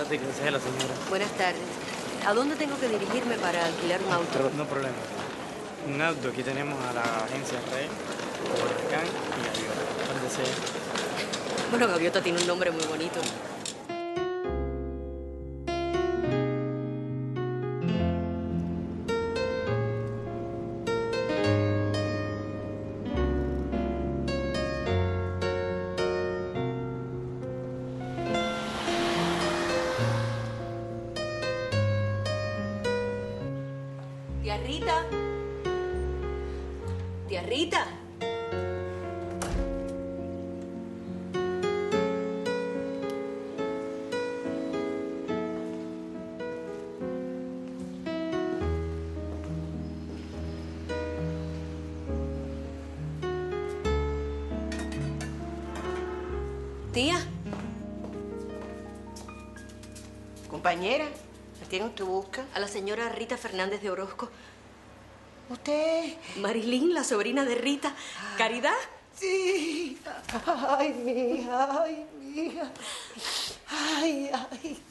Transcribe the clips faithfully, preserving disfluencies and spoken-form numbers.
Sí, que sea la señora. Buenas tardes. ¿A dónde tengo que dirigirme para alquilar un auto? Pero no problema. Un auto, aquí tenemos a la agencia Rey, Huracán y Gaviota. ¿Dónde sea? Bueno, Gaviota tiene un nombre muy bonito. Tía Rita. Tía Rita. Tía. Compañera, ¿a quién usted busca? A la señora Rita Fernández de Orozco. ¿Usted? Marilyn, la sobrina de Rita. ¿Caridad? Sí. Ay, mi hija, ay, mi hija. Ay, ay.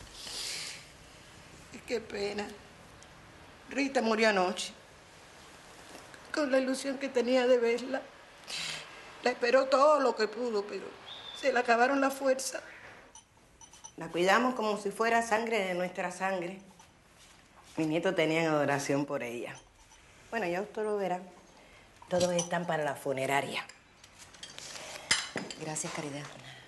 Qué pena. Rita murió anoche. Con la ilusión que tenía de verla. La esperó todo lo que pudo, pero se le acabaron las fuerzas. La cuidamos como si fuera sangre de nuestra sangre. Mis nietos tenían adoración por ella. Bueno, ya usted lo verá. Todos están para la funeraria. Gracias, Caridad.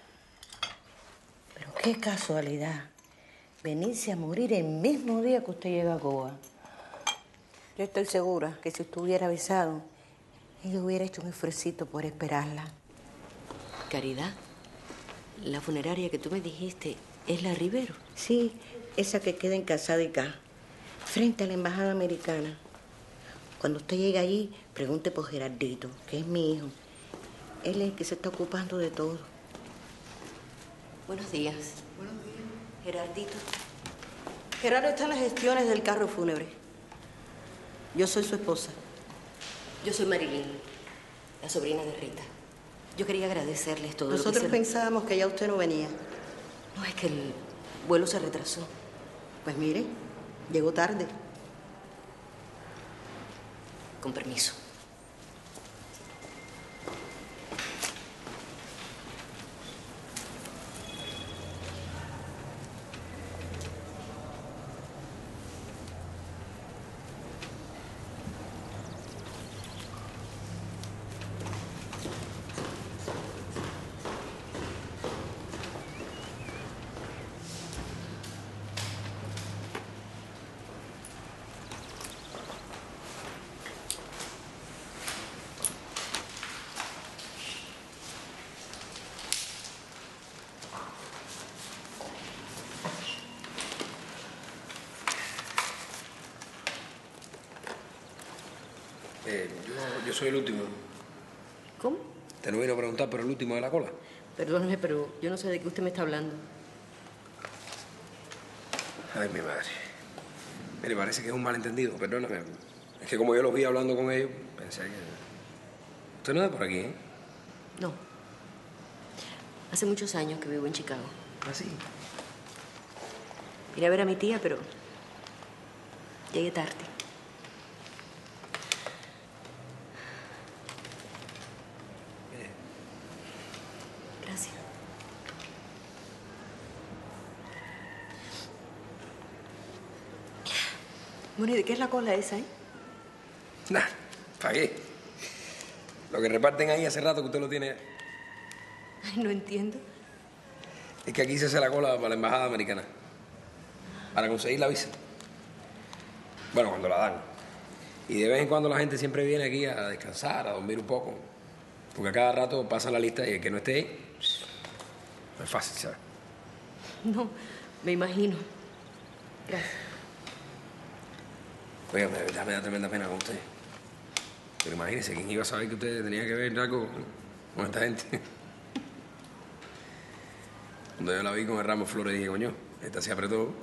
Pero qué casualidad. Venirse a morir el mismo día que usted llega a Cuba. Yo estoy segura que si usted hubiera avisado, ella hubiera hecho un esfuercito por esperarla. Caridad, la funeraria que tú me dijiste es la Rivero. Sí, esa que queda en Casadica, frente a la embajada americana. Cuando usted llegue allí, pregunte por Gerardito, que es mi hijo. Él es el que se está ocupando de todo. Buenos días. Buenos días. Gerardito. Gerardo está en las gestiones del carro fúnebre. Yo soy su esposa. Yo soy Marilyn, la sobrina de Rita. Yo quería agradecerles todo Nosotros lo que hicieron. pensábamos que ya usted no venía. No, es que el vuelo se retrasó. Pues mire, llegó tarde. Con permiso. Eh, yo, yo soy el último. ¿Cómo? Te lo vino a preguntar por el último de la cola. Perdóneme, pero yo no sé de qué usted me está hablando. Ay, mi madre. Mire, parece que es un malentendido, perdóname. Es que como yo los vi hablando con ellos, pensé que... Usted no es de por aquí, ¿eh? No. Hace muchos años que vivo en Chicago. ¿Ah, sí? Iré a ver a mi tía, pero llegué tarde. Gracias. Bueno, ¿y de qué es la cola esa, eh? Nah, ¿para qué? Lo que reparten ahí hace rato que usted lo tiene... Ay, no entiendo. Es que aquí se hace la cola para la embajada americana. Para conseguir la visa. Bueno, cuando la dan. Y de vez en cuando la gente siempre viene aquí a descansar, a dormir un poco. Porque a cada rato pasan la lista y el que no esté ahí... No es fácil, ¿sabes? No, me imagino. Gracias. Oiga, de verdad me da tremenda pena con usted. Pero imagínese, ¿quién iba a saber que usted tenía que ver algo con esta gente? Cuando yo la vi con el ramo de flores dije, coño, esta se apretó.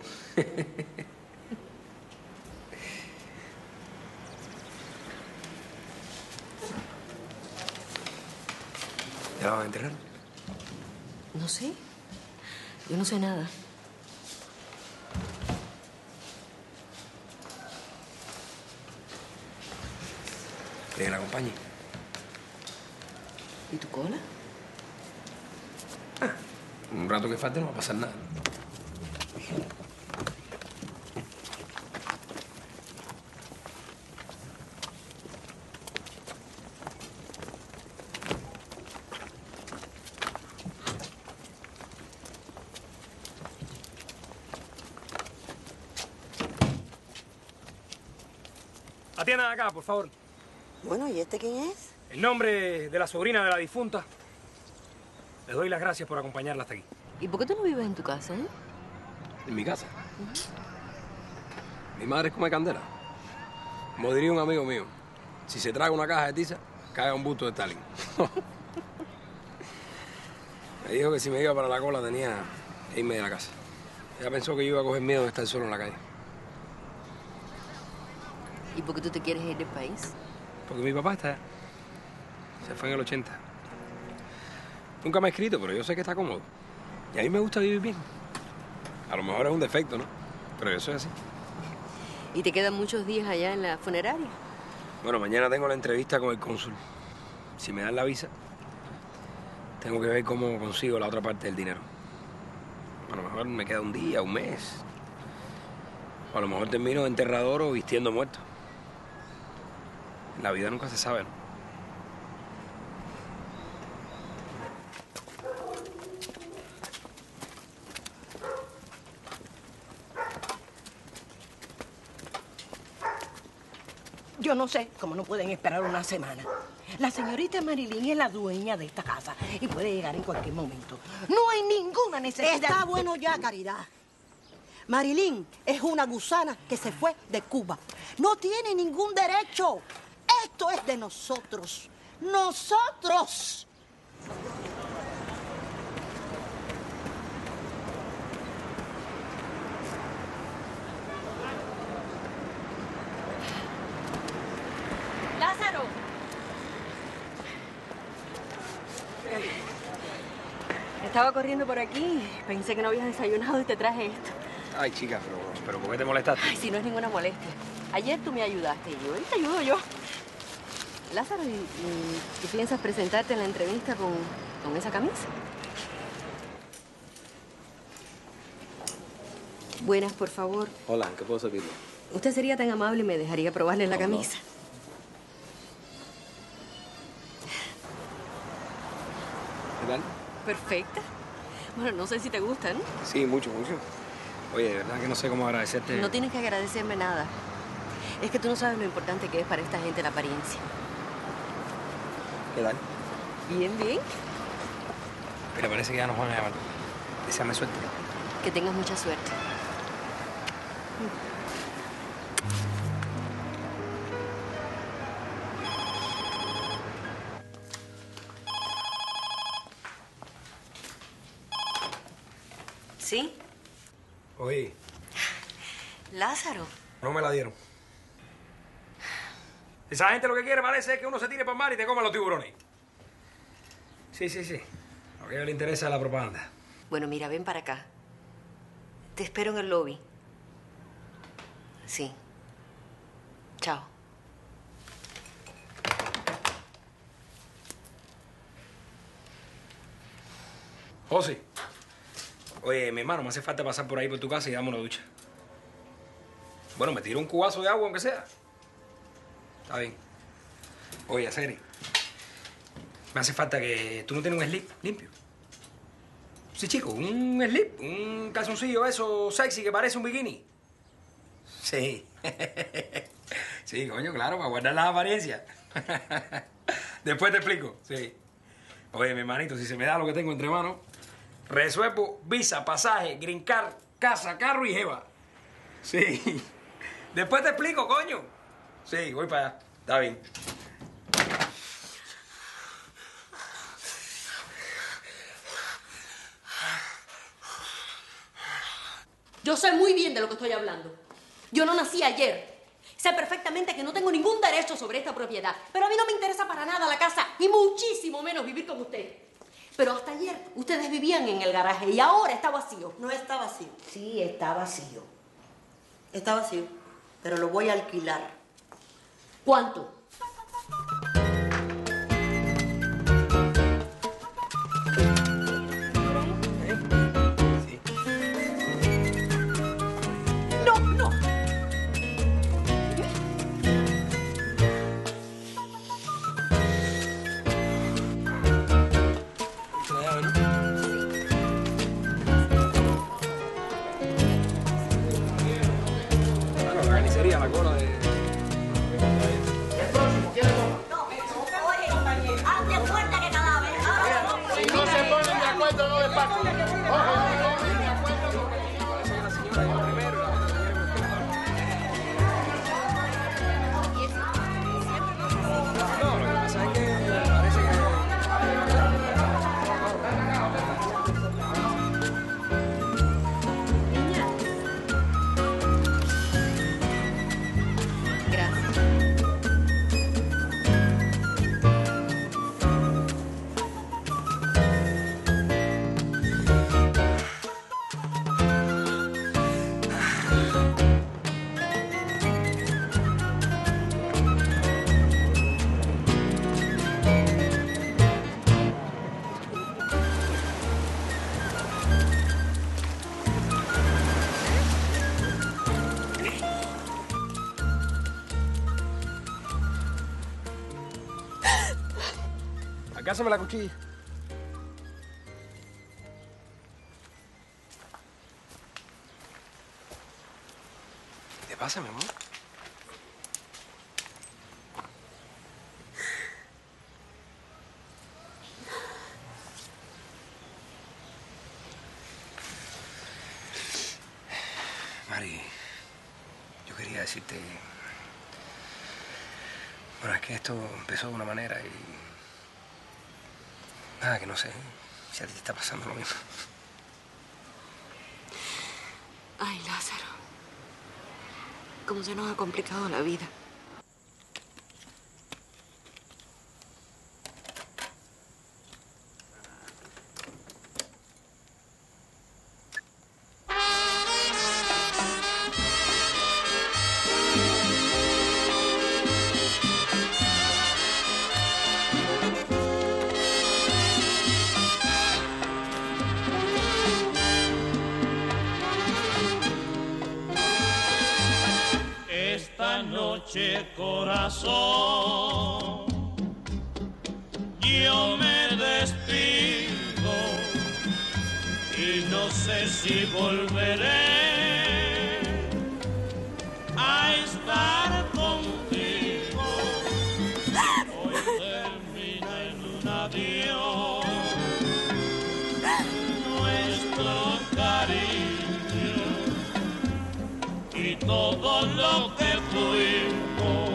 ¿Ya la van a enterrar? No sé. Yo no sé nada. que la acompañe. ¿Y tu cola? Ah, un rato que falte no va a pasar nada. Atiendan acá, por favor. Bueno, ¿y este quién es? En nombre de la sobrina de la difunta, les doy las gracias por acompañarla hasta aquí. ¿Y por qué tú no vives en tu casa, eh? ¿En mi casa? Mi madre come candela. Como diría un amigo mío, si se traga una caja de tiza, cae un busto de Stalin. Me dijo que si me iba para la cola tenía que irme de la casa. Ella pensó que yo iba a coger miedo de estar solo en la calle. ¿Y por qué tú te quieres ir del país? Porque mi papá está allá. Se fue en el ochenta. Nunca me ha escrito, pero yo sé que está cómodo. Y a mí me gusta vivir bien. A lo mejor es un defecto, ¿no? Pero yo soy así. ¿Y te quedan muchos días allá en la funeraria? Bueno, mañana tengo la entrevista con el cónsul. Si me dan la visa, tengo que ver cómo consigo la otra parte del dinero. A lo mejor me queda un día, un mes. O a lo mejor termino de enterrador o vistiendo muerto. La vida nunca se sabe, ¿no? Yo no sé cómo no pueden esperar una semana. La señorita Marilyn es la dueña de esta casa y puede llegar en cualquier momento. No hay ninguna necesidad. Está bueno ya, Caridad. Marilyn es una gusana que se fue de Cuba. No tiene ningún derecho. Esto es de nosotros. ¡Nosotros! ¡Lázaro! Estaba corriendo por aquí. Pensé que no habías desayunado y te traje esto. Ay, chica, pero, pero ¿por qué te molestaste? Ay, si no es ninguna molestia. Ayer tú me ayudaste y hoy te ayudo yo. Lázaro, ¿y, y tú piensas presentarte en la entrevista con, con esa camisa? Buenas, por favor. Hola, ¿qué puedo servirle? Usted sería tan amable y me dejaría probarle la No, camisa. ¿Qué tal? Perfecta. Bueno, no sé si te gusta, ¿no? Sí, mucho, mucho. Oye, de verdad que no sé cómo agradecerte. No tienes que agradecerme nada. Es que tú no sabes lo importante que es para esta gente la apariencia. ¿Qué tal? Bien, bien. Pero parece que ya nos van a llamar. Deseame suerte. Que tengas mucha suerte. ¿Sí? Oye, Lázaro. no me la dieron. Esa gente lo que quiere parece es que uno se tire para el mar y te coma los tiburones. Sí, sí, sí. Lo que a ellos les interesa es la propaganda. Bueno, mira, ven para acá. Te espero en el lobby. Sí. Chao. José. Oye, mi hermano, me hace falta pasar por ahí por tu casa y dame una ducha. Bueno, me tiro un cubazo de agua, aunque sea. Está bien. Oye, Seri, me hace falta que... ¿Tú no tienes un slip limpio? Sí, chico, un slip, un calzoncillo eso sexy que parece un bikini. Sí. Sí, coño, claro, para guardar las apariencias. Después te explico, sí. Oye, mi hermanito, si se me da lo que tengo entre manos, resuelvo visa, pasaje, green card, casa, carro y jeva. Sí. Después te explico, coño. Sí, voy para allá. Está bien. Yo sé muy bien de lo que estoy hablando. Yo no nací ayer. Sé perfectamente que no tengo ningún derecho sobre esta propiedad. Pero a mí no me interesa para nada la casa, y muchísimo menos vivir con usted. Pero hasta ayer ustedes vivían en el garaje y ahora está vacío. No está vacío. Sí, está vacío. Está vacío, pero lo voy a alquilar. ¿Cuánto? a la cola de... El próximo, ¿quién toma? No, oye, compañero, antes fuerte que cadáver. Si no se ponen de acuerdo, no despacho. Oye, no se ponen de acuerdo, no. La señora iba primero y la otra señora No, lo que pasa es que parece que... Gracias. Alcánzame la cuchilla. ¿Qué te pasa, mi amor? Mari, yo quería decirte... Bueno, es que esto empezó de una manera y... Nada, que no sé si a ti te está pasando lo mismo. Ay, Lázaro. Cómo se nos ha complicado la vida. Esta noche, corazón, yo me despido y no sé si volveré a estar contigo. Hoy termina en un adiós nuestro cariño y todo lo que fuimos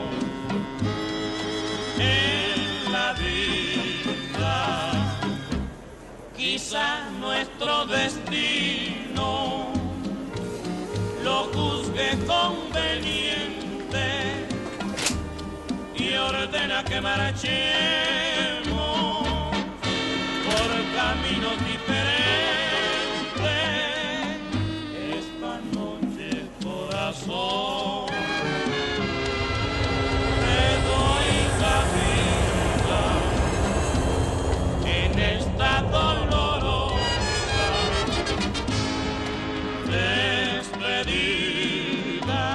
en la vida. Quizás nuestro destino lo juzgue conveniente y ordena que marchemos por caminos diferentes. Esta noche, corazón, te doy la vida en esta dolorosa despedida.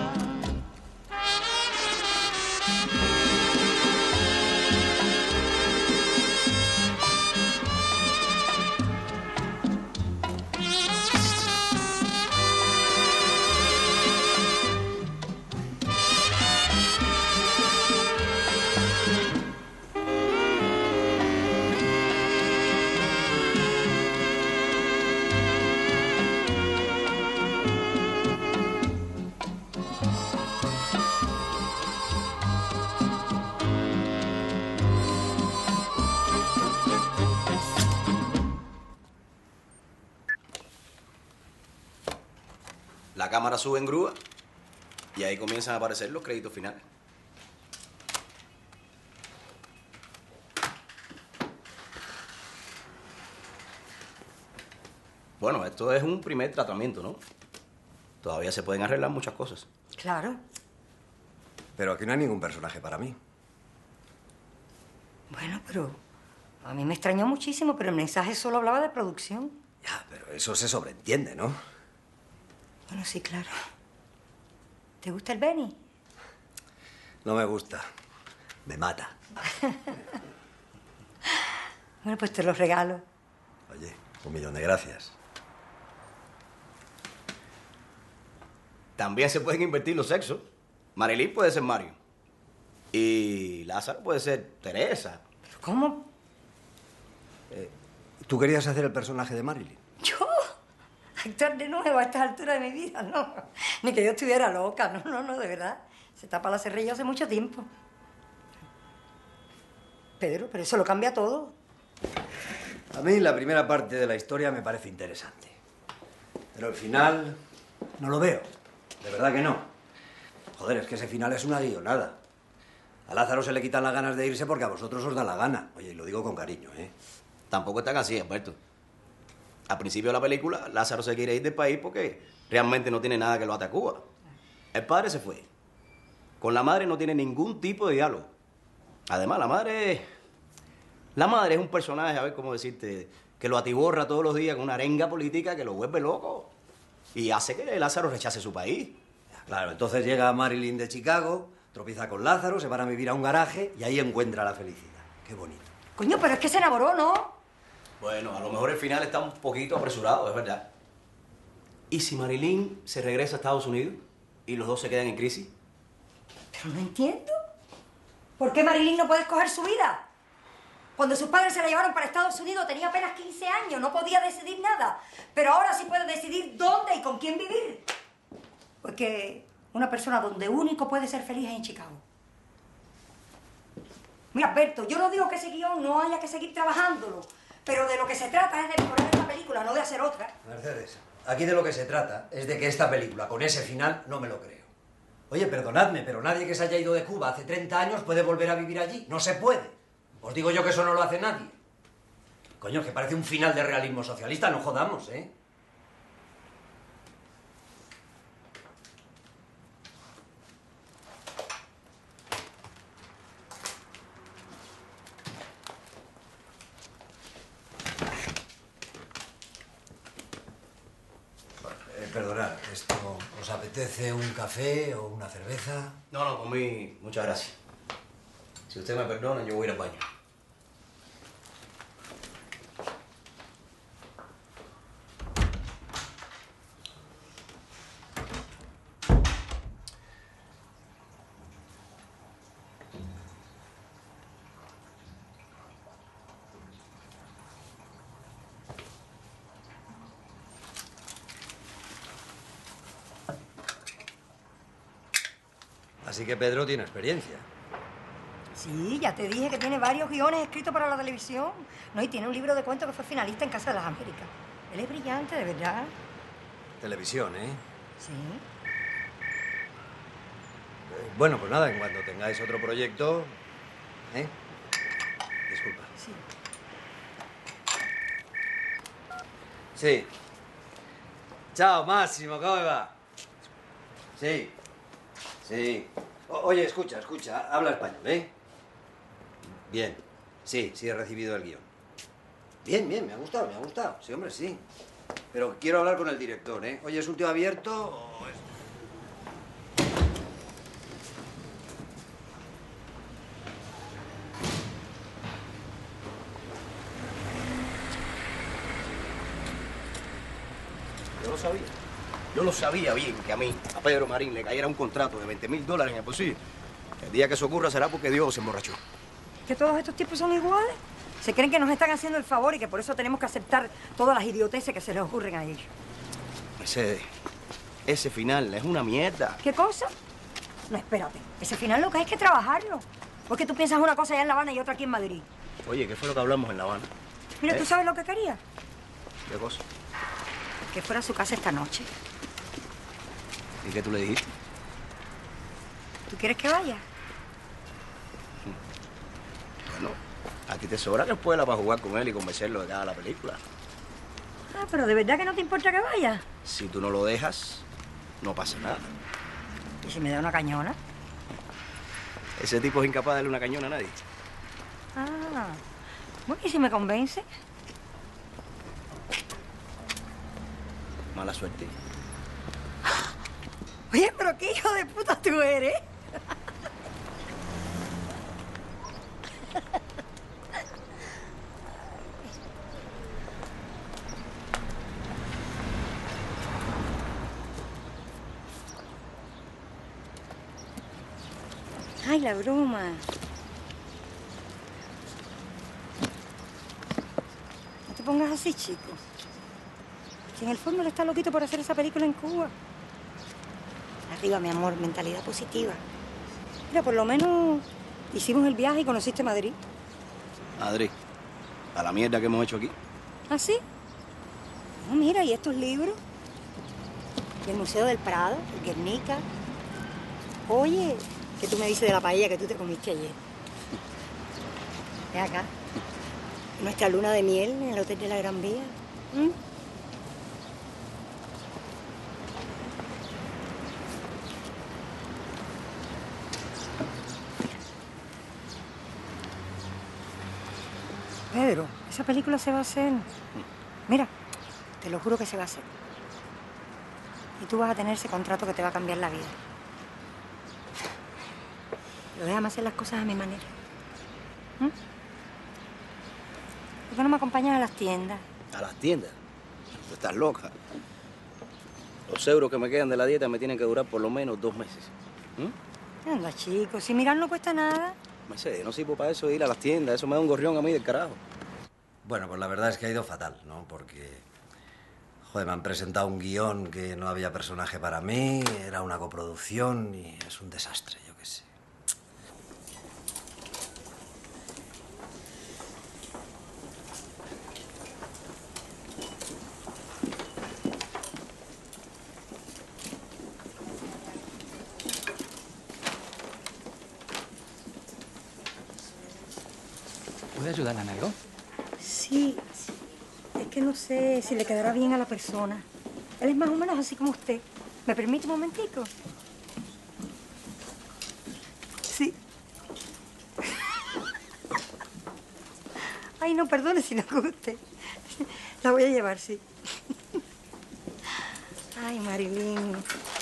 La cámara sube en grúa y ahí comienzan a aparecer los créditos finales. Bueno, esto es un primer tratamiento, ¿no? Todavía se pueden arreglar muchas cosas. Claro. Pero aquí no hay ningún personaje para mí. Bueno, pero a mí me extrañó muchísimo, pero el mensaje solo hablaba de producción. Ya, pero eso se sobreentiende, ¿no? Bueno, sí, claro. ¿Te gusta el Benny? No me gusta. Me mata. Bueno, pues te lo regalo. Oye, un millón de gracias. También se pueden invertir los sexos. Marilyn puede ser Mario. Y Lázaro puede ser Teresa. ¿Pero cómo? Eh, ¿Tú querías hacer el personaje de Marilyn? ¿Yo? Actuar de nuevo a estas alturas de mi vida, no. Ni que yo estuviera loca, no, no, no, de verdad. Se tapa la cerrilla hace mucho tiempo. Pedro, pero eso lo cambia todo. A mí la primera parte de la historia me parece interesante. Pero el final no lo veo. De verdad que no. Joder, es que ese final es una guionada. A Lázaro se le quitan las ganas de irse porque a vosotros os da la gana. Oye, y lo digo con cariño, ¿eh? Tampoco está así, Alberto. Al principio de la película, Lázaro se quiere ir del país porque realmente no tiene nada que lo ate a Cuba. El padre se fue. Con la madre no tiene ningún tipo de diálogo. Además, la madre... La madre es un personaje, a ver cómo decirte, que lo atiborra todos los días con una arenga política que lo vuelve loco. Y hace que Lázaro rechace su país. Claro, entonces llega Marilyn de Chicago, tropieza con Lázaro, se van a vivir a un garaje y ahí encuentra la felicidad. Qué bonito. Coño, pero es que se enamoró, ¿no? Bueno, a lo mejor el final está un poquito apresurado, es verdad. ¿Y si Marilyn se regresa a Estados Unidos y los dos se quedan en crisis? Pero no entiendo. ¿Por qué Marilyn no puede escoger su vida? Cuando sus padres se la llevaron para Estados Unidos tenía apenas quince años, no podía decidir nada. Pero ahora sí puede decidir dónde y con quién vivir. Porque una persona donde único puede ser feliz es en Chicago. Mira, Alberto, yo no digo que ese guión no haya que seguir trabajándolo, pero de lo que se trata es de mejorar esta película, no de hacer otra. Mercedes, aquí de lo que se trata es de que esta película, con ese final, no me lo creo. Oye, perdonadme, pero nadie que se haya ido de Cuba hace treinta años puede volver a vivir allí. No se puede. Os digo yo que eso no lo hace nadie. Coño, que parece un final de realismo socialista, no jodamos, ¿eh? Eh, perdonad, ¿esto os apetece un café o una cerveza? No, no, por mí, muchas gracias. Si usted me perdona, yo voy a ir al baño. Así que Pedro tiene experiencia. Sí, ya te dije que tiene varios guiones escritos para la televisión. No, y tiene un libro de cuentos que fue finalista en Casa de las Américas. Él es brillante, de verdad. Televisión, ¿eh? Sí. Eh, Bueno, pues nada, en cuanto tengáis otro proyecto... ¿Eh? Disculpa. Sí. Sí. Chao, Máximo, ¿cómo va? Sí. Sí. O- oye, escucha, escucha, habla español, ¿eh? Bien. Sí, sí he recibido el guión. Bien, bien, me ha gustado, me ha gustado. Sí, hombre, sí. Pero quiero hablar con el director, ¿eh? Oye, ¿es un tío abierto o es...? Yo lo sabía. Yo lo sabía bien que a mí, a Pedro Marín, le cayera un contrato de veinte mil dólares en el bolsillo. El día que eso ocurra será porque Dios se emborrachó. ¿Que todos estos tipos son iguales? Se creen que nos están haciendo el favor y que por eso tenemos que aceptar todas las idioteces que se les ocurren a ellos. Mercedes, ese final es una mierda. ¿Qué cosa? No, espérate. Ese final lo que hay es que trabajarlo. Porque tú piensas una cosa allá en La Habana y otra aquí en Madrid. Oye, ¿qué fue lo que hablamos en La Habana? Mira, ¿Eh? ¿tú sabes lo que quería? ¿Qué cosa? Que fuera a su casa esta noche. ¿Y qué tú le dijiste? ¿Tú quieres que vaya? Bueno, a ti te sobra la escuela para jugar con él y convencerlo de cada la película. Ah, pero ¿de verdad que no te importa que vaya? Si tú no lo dejas, no pasa nada. ¿Y si me da una cañona? Ese tipo es incapaz de darle una cañona a nadie. Ah, bueno, ¿y si me convence? Mala suerte. Oye, pero qué hijo de puta tú eres. Ay, la broma. No te pongas así, chico. Si en el fondo él está loquito por hacer esa película en Cuba. Arriba, mi amor, mentalidad positiva. Mira, por lo menos hicimos el viaje y conociste Madrid. Madrid, a la mierda que hemos hecho aquí. ¿Ah, sí? No, mira, y estos libros. Y el Museo del Prado, el Guernica. Oye, ¿qué tú me dices de la paella que tú te comiste ayer? Ve acá. Nuestra luna de miel en el Hotel de la Gran Vía. ¿Mm? Pedro, esa película se va a hacer. Mira, te lo juro que se va a hacer. Y tú vas a tener ese contrato que te va a cambiar la vida. Pero déjame hacer las cosas a mi manera. ¿Mm? ¿Por qué no me acompañas a las tiendas? ¿A las tiendas? Tú estás loca. Los euros que me quedan de la dieta me tienen que durar por lo menos dos meses. ¿Mm? Anda, chico, si mirar no cuesta nada. Mercedes, no sirvo para eso de ir a las tiendas. Eso me da un gorrión a mí del carajo. Bueno, pues la verdad es que ha ido fatal, ¿no? Porque, joder, me han presentado un guión que no había personaje para mí, era una coproducción y es un desastre, yo qué sé. ¿Puede ayudarla en algo? Sí, sí. Es que no sé si le quedará bien a la persona. Él es más o menos así como usted. ¿Me permite un momentico? Sí. Ay, no, perdone si no guste. La voy a llevar, sí. Ay, Marilyn.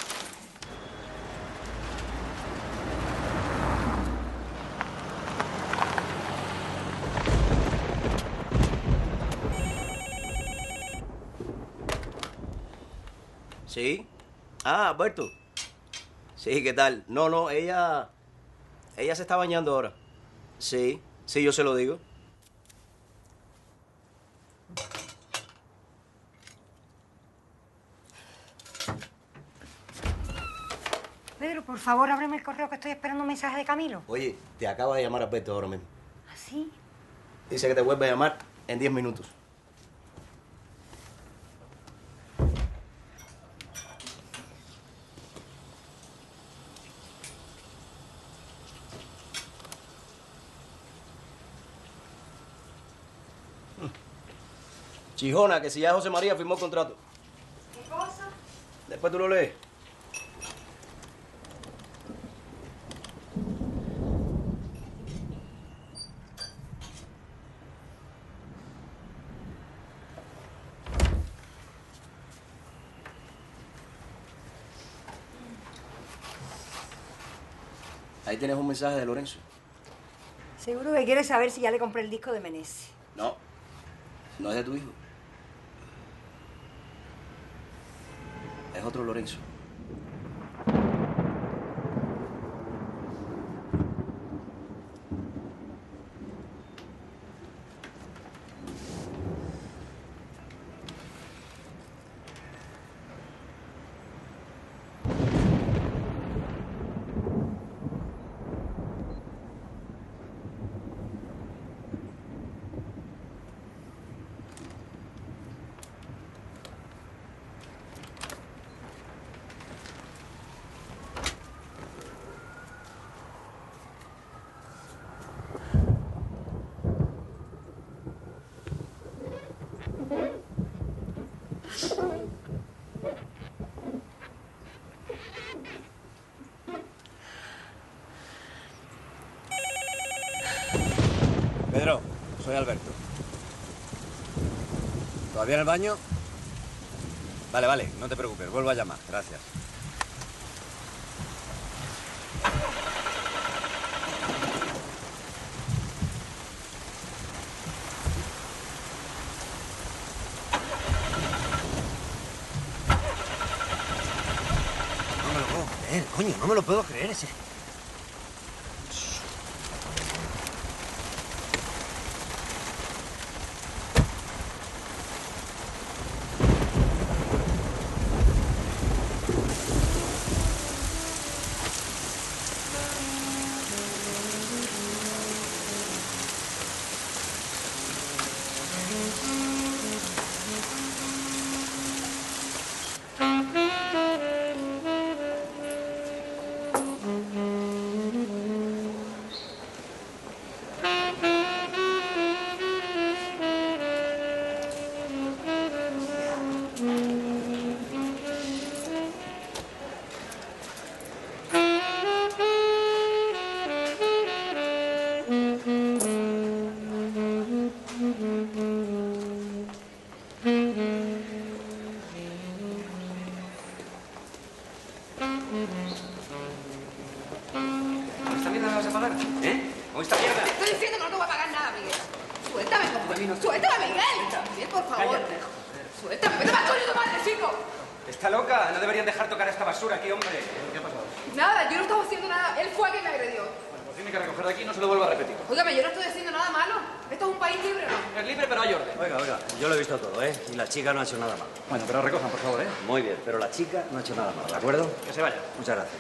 ¿Sí? Ah, Alberto. Sí, ¿qué tal? No, no, ella... Ella se está bañando ahora. Sí, sí, yo se lo digo. Pedro, por favor, ábreme el correo que estoy esperando un mensaje de Camilo. Oye, te acaba de llamar Alberto ahora mismo. ¿Ah, sí? Dice que te vuelve a llamar en diez minutos. Chijona, que si ya José María firmó el contrato. ¿Qué cosa? Después tú lo lees. Ahí tienes un mensaje de Lorenzo. Seguro que quiere saber si ya le compré el disco de Menezes. No, no es de tu hijo. Es otro Lorenzo. Pedro, soy Alberto. ¿Todavía en el baño? Vale, vale, no te preocupes, vuelvo a llamar. Gracias. No me lo puedo creer, coño, no me lo puedo creer ese. ¿Con esta mierda me vas a pagar? ¿Eh? ¿Con esta mierda? Te estoy diciendo que no te voy a pagar nada, Miguel. Suéltame, compadre. Suéltame, Miguel. Miguel, por favor. Cállate, Suéltame. Vete más con tu madre, chico. ¿Está loca? No deberían dejar tocar esta basura aquí, hombre. ¿Qué ha pasado? Nada, yo no estaba haciendo nada. Él fue quien me agredió. Bueno, pues tiene que recoger de aquí y no se lo vuelvo a repetir. Óigame, yo no estoy haciendo nada malo. Esto es un país libre, ¿no? Es libre, pero hay orden. Oiga, oiga, yo lo he visto todo, ¿eh? Y la chica no ha hecho nada malo. Bueno, pero recojan, por favor, ¿eh? Muy bien, pero la chica no ha hecho nada malo, ¿de acuerdo? Que se vaya. Muchas gracias.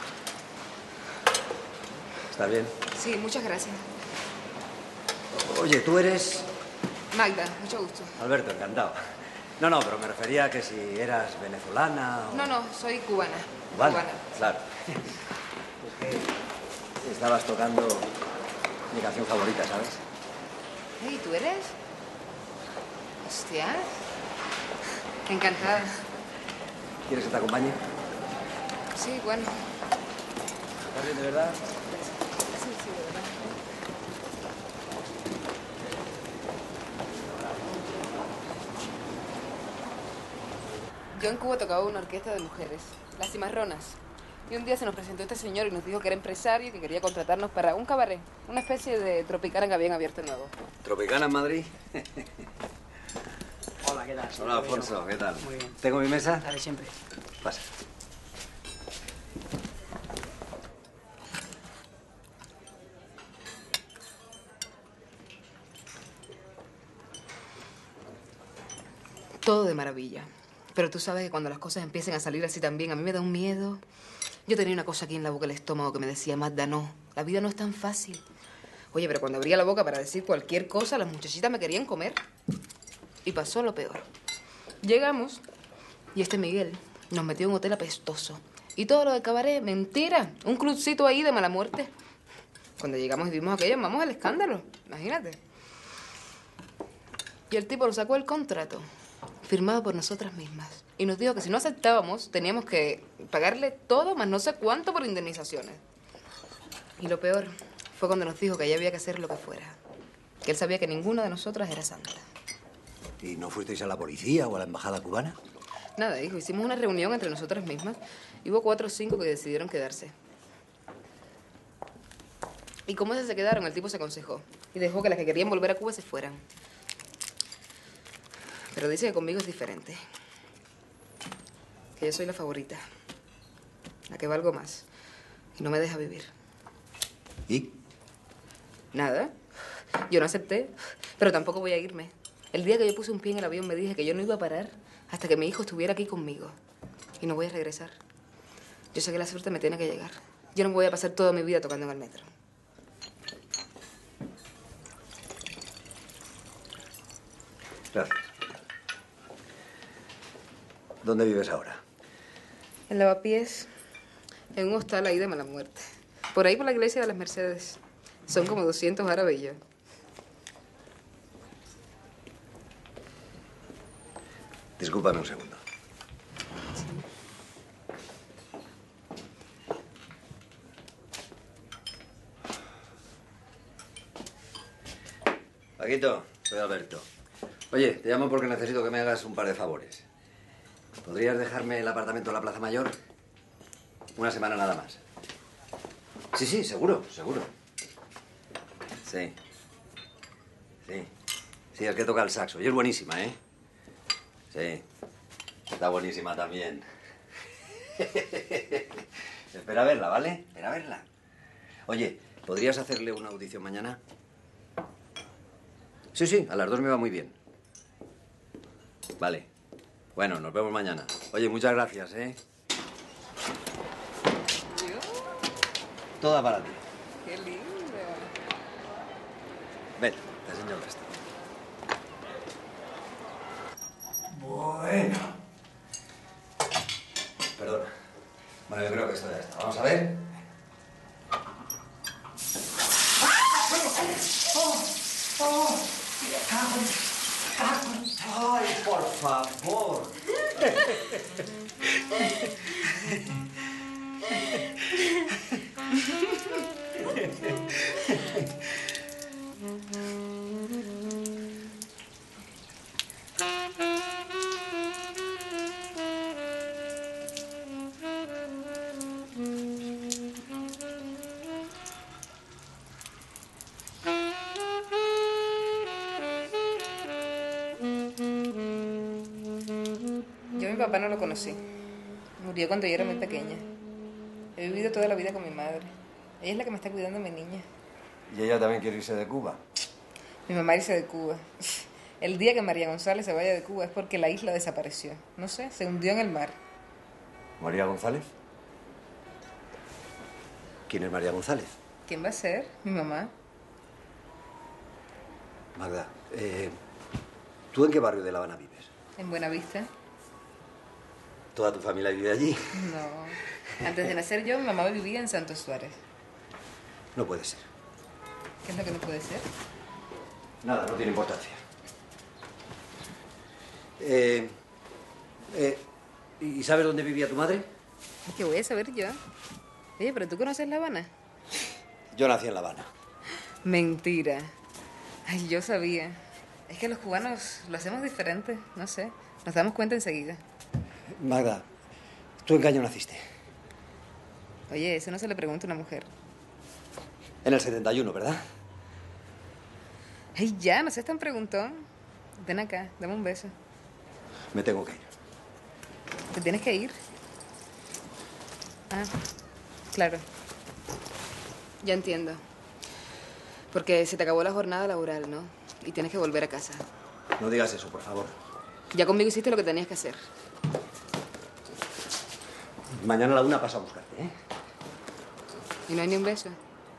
¿Está bien? Sí, muchas gracias. Oye, tú eres... Magda, mucho gusto. Alberto, encantado. No, no, pero me refería a que si eras venezolana o... No, no, soy cubana. ¿Cubana? Cubana. Claro. Es que estabas tocando mi canción favorita, ¿sabes? ¿Y tú eres? Hostia. Encantada. ¿Quieres que te acompañe? Sí, bueno. ¿Estás bien, de verdad? Sí, sí, de verdad. Yo en Cuba tocaba una orquesta de mujeres, las Cimarronas. Y un día se nos presentó este señor y nos dijo que era empresario y que quería contratarnos para un cabaret, una especie de Tropicana que habían abierto nuevo. ¿Tropicana en Madrid? Hola, ¿qué tal? Hola, Alfonso, ¿qué tal? Muy bien. ¿Tengo mi mesa? Dale, siempre. Pasa. Todo de maravilla. Pero tú sabes que cuando las cosas empiecen a salir así también, a mí me da un miedo. Yo tenía una cosa aquí en la boca del estómago que me decía, Magda, no, la vida no es tan fácil. Oye, pero cuando abría la boca para decir cualquier cosa, las muchachitas me querían comer. Y pasó lo peor. Llegamos y este Miguel nos metió en un hotel apestoso. Y todo lo del cabaret, mentira. Un clubcito ahí de mala muerte. Cuando llegamos y vimos aquello, llamamos al escándalo. Imagínate. Y el tipo lo sacó el contrato, firmado por nosotras mismas. Y nos dijo que si no aceptábamos, teníamos que pagarle todo, más no sé cuánto por indemnizaciones. Y lo peor fue cuando nos dijo que allá había que hacer lo que fuera. Que él sabía que ninguna de nosotras era santa. ¿Y no fuisteis a la policía o a la embajada cubana? Nada, hijo. Hicimos una reunión entre nosotras mismas. Y hubo cuatro o cinco que decidieron quedarse. Y como esas se quedaron, el tipo se aconsejó. Y dejó que las que querían volver a Cuba se fueran. Pero dice que conmigo es diferente. Que yo soy la favorita. La que valgo más. Y no me deja vivir. ¿Y? Nada. Yo no acepté. Pero tampoco voy a irme. El día que yo puse un pie en el avión me dije que yo no iba a parar hasta que mi hijo estuviera aquí conmigo. Y no voy a regresar. Yo sé que la suerte me tiene que llegar. Yo no voy a pasar toda mi vida tocando en el metro. Gracias. ¿Dónde vives ahora? En Lavapiés, en un hostal ahí de mala muerte. Por ahí por la iglesia de las Mercedes. Son como doscientos árabes y yo. Discúlpame un segundo. Paquito, soy Alberto. Oye, te llamo porque necesito que me hagas un par de favores. ¿Podrías dejarme el apartamento en la Plaza Mayor? Una semana nada más. Sí, sí, seguro, seguro. Sí. Sí. Sí, el que toca el saxo. Y es buenísima, ¿eh? Sí. Está buenísima también. Espera a verla, ¿vale? Espera a verla. Oye, ¿podrías hacerle una audición mañana? Sí, sí, a las dos me va muy bien. Vale. Bueno, nos vemos mañana. Oye, muchas gracias, ¿eh? Toda para ti. ¡Qué linda! Ven, te enseño esto. Bueno. Perdona. Bueno, yo creo que esto ya está. Vamos a ver. ¡Ay, por favor! papá no lo conocí. Murió cuando yo era muy pequeña. He vivido toda la vida con mi madre. Ella es la que me está cuidando a mi niña. ¿Y ella también quiere irse de Cuba? Mi mamá irse de Cuba. El día que María González se vaya de Cuba es porque la isla desapareció. No sé, se hundió en el mar. ¿María González? ¿Quién es María González? ¿Quién va a ser? Mi mamá. Magda, eh, ¿tú en qué barrio de La Habana vives? En Buenavista. ¿Toda tu familia vive allí? No. Antes de nacer yo, mi mamá vivía en Santos Suárez. No puede ser. ¿Qué es lo que no puede ser? Nada, no tiene importancia. Eh, eh, ¿Y sabes dónde vivía tu madre? ¿Qué voy a saber yo? Oye, ¿pero tú conoces La Habana? Yo nací en La Habana. Mentira. Ay, yo sabía. Es que los cubanos lo hacemos diferente, no sé. Nos damos cuenta enseguida. Magda, ¿tú en qué año naciste? Oye, eso no se le pregunta a una mujer. En el setenta y uno, ¿verdad? Ay, ya, no seas tan preguntón. Ven acá, dame un beso. Me tengo que ir. ¿Te tienes que ir? Ah, claro. Ya entiendo. Porque se te acabó la jornada laboral, ¿no? Y tienes que volver a casa. No digas eso, por favor. Ya conmigo hiciste lo que tenías que hacer. Mañana a la una paso a buscarte, ¿eh? ¿Y no hay ni un beso?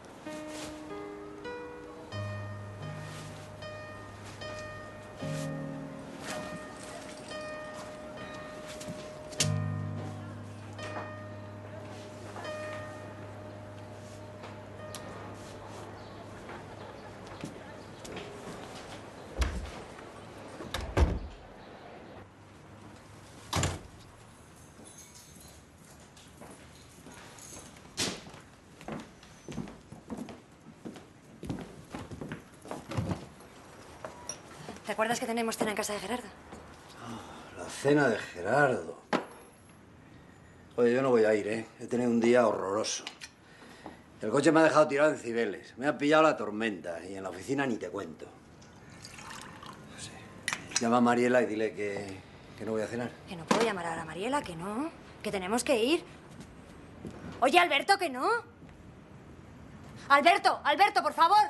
¿Te acuerdas que tenemos cena en casa de Gerardo? La cena de Gerardo. Oye, yo no voy a ir, ¿eh? He tenido un día horroroso. El coche me ha dejado tirado en Cibeles. Me ha pillado la tormenta y en la oficina ni te cuento. No sé. Llama a Mariela y dile que, que no voy a cenar. Que no puedo llamar ahora a Mariela, que no. Que tenemos que ir. Oye, Alberto, que no. Alberto, Alberto, por favor.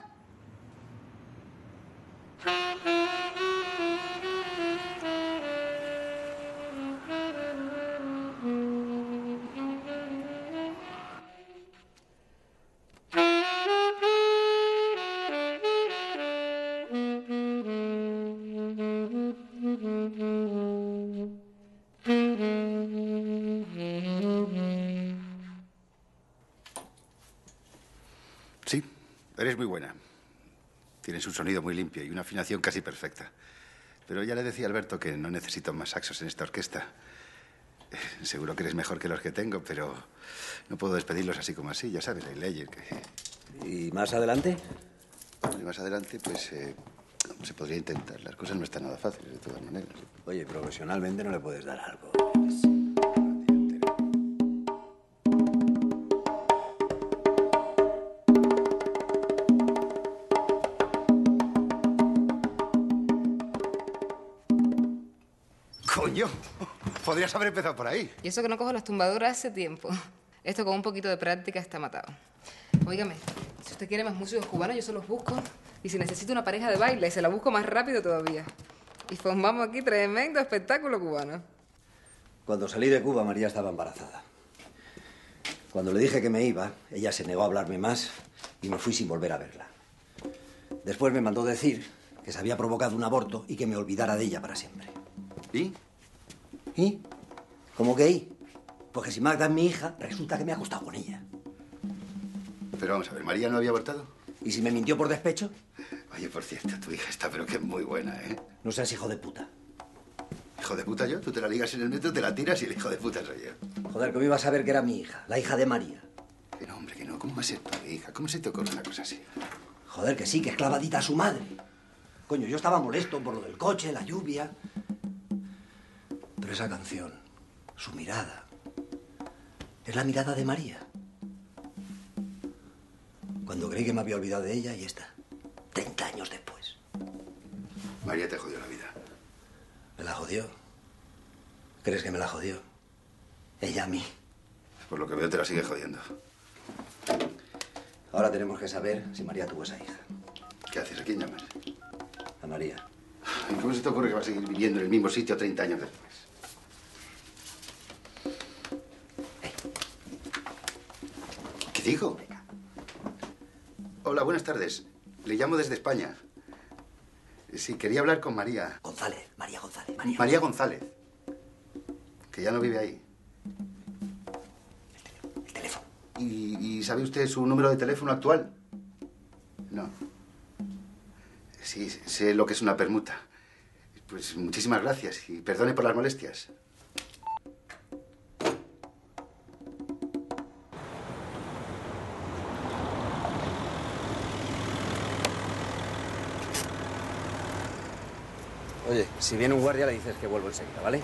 Sí, eres muy buena. Tienes un sonido muy limpio y una afinación casi perfecta. Pero ya le decía a Alberto que no necesito más saxos en esta orquesta. Eh, Seguro que eres mejor que los que tengo, pero no puedo despedirlos así como así. Ya sabes, hay leyes que... ¿Y más adelante? Bueno, y más adelante, pues, eh, se podría intentar. Las cosas no están nada fáciles, de todas maneras. Oye, profesionalmente no le puedes dar algo. ¡Coño! Podrías haber empezado por ahí. Y eso que no cojo las tumbadoras hace tiempo. Esto con un poquito de práctica está matado. Óigame, si usted quiere más músicos cubanos, yo se los busco. Y si necesita una pareja de baile, se la busco más rápido todavía. Y formamos aquí tremendo espectáculo cubano. Cuando salí de Cuba, María estaba embarazada. Cuando le dije que me iba, ella se negó a hablarme más y me fui sin volver a verla. Después me mandó decir que se había provocado un aborto y que me olvidara de ella para siempre. ¿Y? ¿Y? ¿Cómo que y? Porque si Magda es mi hija, resulta que me ha acostado con ella. Pero vamos a ver, ¿María no había abortado? ¿Y si me mintió por despecho? Oye, por cierto, tu hija está pero que es muy buena, ¿eh? No seas hijo de puta. ¿Hijo de puta yo? Tú te la ligas en el metro, te la tiras y el hijo de puta soy yo. Joder, ¿cómo iba a saber que era mi hija? La hija de María. Que no, hombre, que no. ¿Cómo va a ser tu hija? ¿Cómo se te ocurre una cosa así? Joder, que sí, que es clavadita a su madre. Coño, yo estaba molesto por lo del coche, la lluvia. Pero esa canción, su mirada, es la mirada de María. Cuando creí que me había olvidado de ella, y está. Treinta años después. María te jodió la vida. Me la jodió. ¿Crees que me la jodió? Ella a mí. Por lo que veo te la sigue jodiendo. Ahora tenemos que saber si María tuvo esa hija. ¿Qué haces? ¿A quién llamas? A María. ¿Y cómo se te ocurre que va a seguir viviendo en el mismo sitio treinta años después? ¿Qué digo? Hola, buenas tardes. Le llamo desde España. Sí, quería hablar con María. González, María González. María, María González. Que ya no vive ahí. El teléfono. ¿Y, y sabe usted su número de teléfono actual? No. Sí, sé lo que es una permuta. Pues muchísimas gracias y perdone por las molestias. Oye, si viene un guardia le dices que vuelvo enseguida, ¿vale?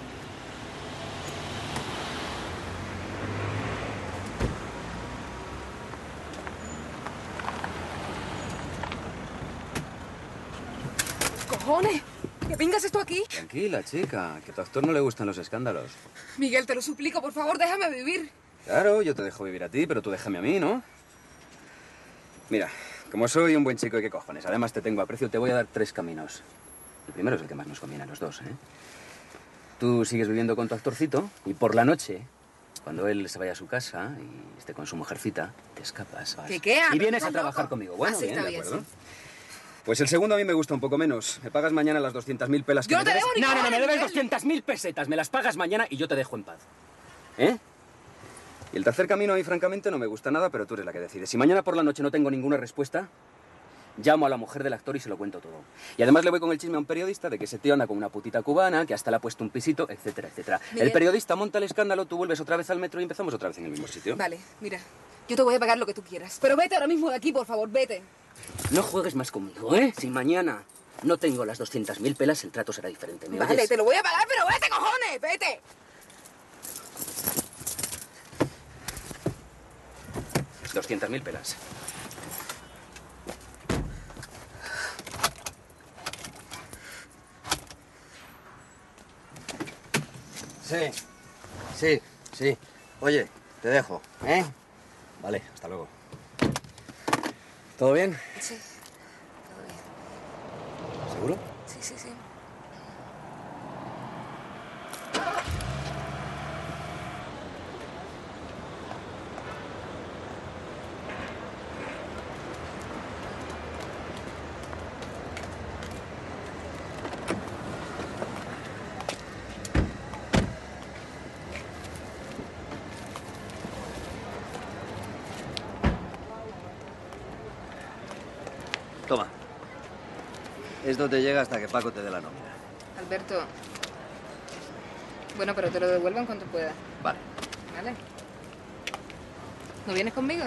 ¡Cojones! ¿Que vengas esto aquí? Tranquila, chica, que a tu actor no le gustan los escándalos. Miguel, te lo suplico, por favor, déjame vivir. Claro, yo te dejo vivir a ti, pero tú déjame a mí, ¿no? Mira, como soy un buen chico y qué cojones, además te tengo aprecio, te voy a dar tres caminos. El primero es el que más nos conviene a los dos, ¿eh? Tú sigues viviendo con tu actorcito y por la noche, cuando él se vaya a su casa y esté con su mujercita, te escapas. vas. ¿Qué qué? Y vienes a ¿Estás trabajar loco? conmigo. Bueno, Ah, sí, bien, está de bien, acuerdo. sí. Pues el segundo a mí me gusta un poco menos. Me pagas mañana las doscientas mil pelas que Yo me no te debes. debo ni No, no, no, me cojones, debes Miguel. doscientas mil pesetas. Me las pagas mañana y yo te dejo en paz. ¿Eh? Y el tercer camino a mí, francamente, no me gusta nada, pero tú eres la que decides. Si mañana por la noche no tengo ninguna respuesta, llamo a la mujer del actor y se lo cuento todo. Y además le voy con el chisme a un periodista de que ese tío anda con una putita cubana, que hasta le ha puesto un pisito, etcétera, etcétera. Miguel. El periodista monta el escándalo, tú vuelves otra vez al metro y empezamos otra vez en el mismo sitio. Vale, mira, yo te voy a pagar lo que tú quieras. Pero vete ahora mismo de aquí, por favor, vete. No juegues más conmigo, ¿eh? Si mañana no tengo las doscientas mil pelas, el trato será diferente. ¿Me Vale, oyes? te lo voy a pagar, pero vete, cojones, vete. doscientas mil pelas. Sí, sí, sí. Oye, te dejo, ¿eh? Vale, hasta luego. ¿Todo bien? Sí, ¿Seguro? sí, sí, sí. Toma. Esto te llega hasta que Paco te dé la nómina. Alberto. Bueno, pero te lo devuelvo en cuanto pueda. Vale. ¿Vale? ¿No vienes conmigo?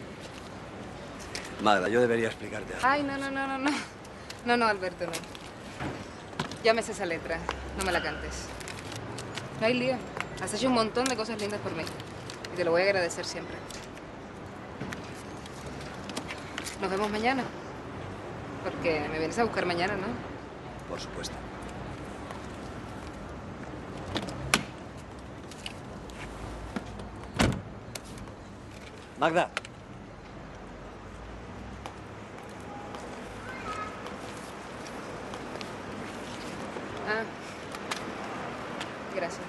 Magda, yo debería explicarte algo. Ay, no, no, no, no, no. No, no, Alberto, no. Ya me sé esa letra. No me la cantes. No hay lío. Has hecho un montón de cosas lindas por mí. Y te lo voy a agradecer siempre. Nos vemos mañana. Porque me vienes a buscar mañana, ¿no? Por supuesto. Magda. Ah. Gracias.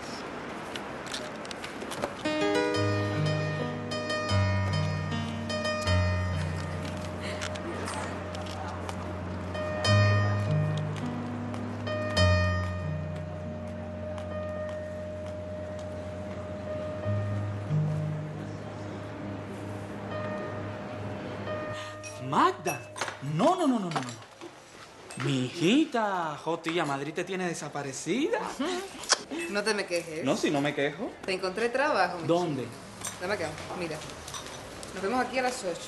Magda, no, no, no, no, no, no. Mi hijita, Jotilla, Madrid te tiene desaparecida. No te me quejes. No, si no me quejo. Te encontré trabajo. mi ¿Dónde? chico. Dame acá, mira. Nos vemos aquí a las ocho.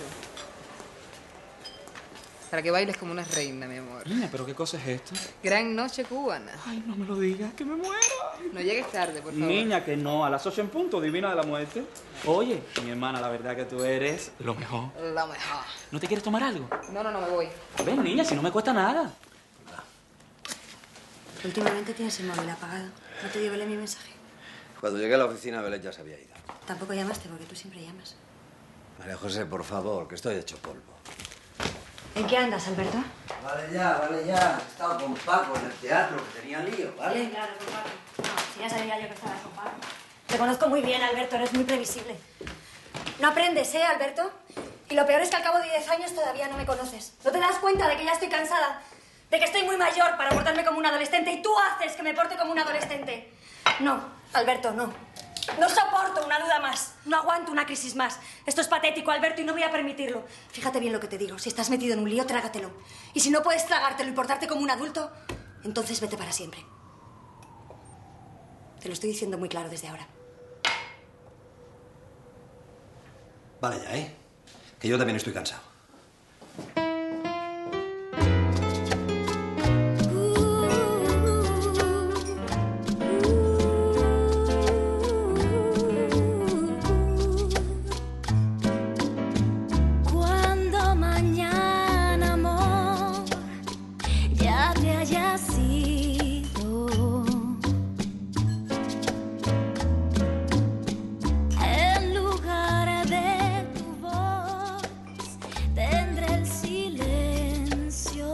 Para que bailes como una reina, mi amor. Niña, ¿pero qué cosa es esto? Gran noche cubana. Ay, no me lo digas, que me muero. No llegues tarde, por favor. Niña, que no, a las ocho en punto, divina de la muerte. Oye, mi hermana, la verdad que tú eres lo mejor. Lo mejor. ¿No te quieres tomar algo? No, no, no, me voy. Ven, niña, si no me cuesta nada. Últimamente tienes el móvil apagado. ¿No te dio Belén mi mensaje? Cuando llegué a la oficina, Belén ya se había ido. Tampoco llamaste porque tú siempre llamas. María José, por favor, que estoy hecho polvo. ¿En qué andas, Alberto? Vale ya, vale ya. He estado con Paco en el teatro, que tenía lío, ¿vale? Sí, claro, con Paco. No, si ya sabía yo que estabas con Paco. Te conozco muy bien, Alberto, eres muy previsible. No aprendes, ¿eh, Alberto? Y lo peor es que al cabo de diez años todavía no me conoces. ¿No te das cuenta de que ya estoy cansada? De que estoy muy mayor para portarme como un adolescente y tú haces que me porte como un adolescente. No, Alberto, no. No soporto una duda más. No aguanto una crisis más. Esto es patético, Alberto, y no voy a permitirlo. Fíjate bien lo que te digo. Si estás metido en un lío, trágatelo. Y si no puedes tragártelo y portarte como un adulto, entonces vete para siempre. Te lo estoy diciendo muy claro desde ahora. Vale ya, ¿eh? Que yo también estoy cansado. Cuando mañana, amor, ya te hayas ido, en lugar de tu voz tendré el silencio.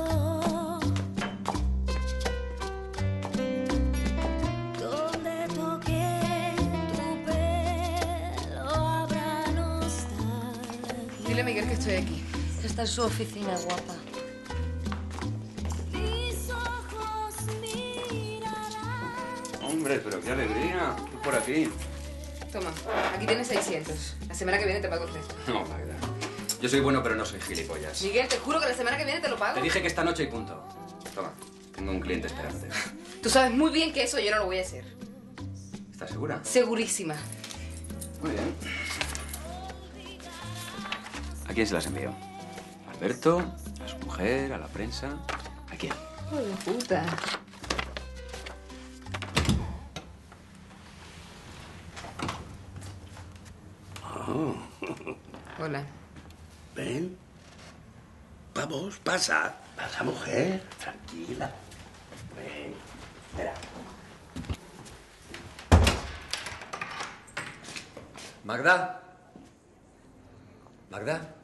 Donde toque tu pelo habrá nostalgia. Dile a Miguel que estoy aquí. Está en su oficina, guapa. Mis ojos mirarán. Hombre, pero qué alegría. ¿Qué por aquí? Toma, aquí tienes seiscientos. La semana que viene te pago el resto. No, Magda. Yo soy bueno, pero no soy gilipollas. Miguel, te juro que la semana que viene te lo pago. Te dije que esta noche y punto. Toma, tengo un cliente esperándote. Tú sabes muy bien que eso yo no lo voy a hacer. ¿Estás segura? Segurísima. Muy bien. ¿A quién se las envío? ¿A Alberto? ¿A su mujer? ¿A la prensa? ¿A quién? Hijo de puta. Oh. Hola. Ven. Vamos, pasa. Pasa, mujer. Tranquila. Ven. Espera. Magda. Magda.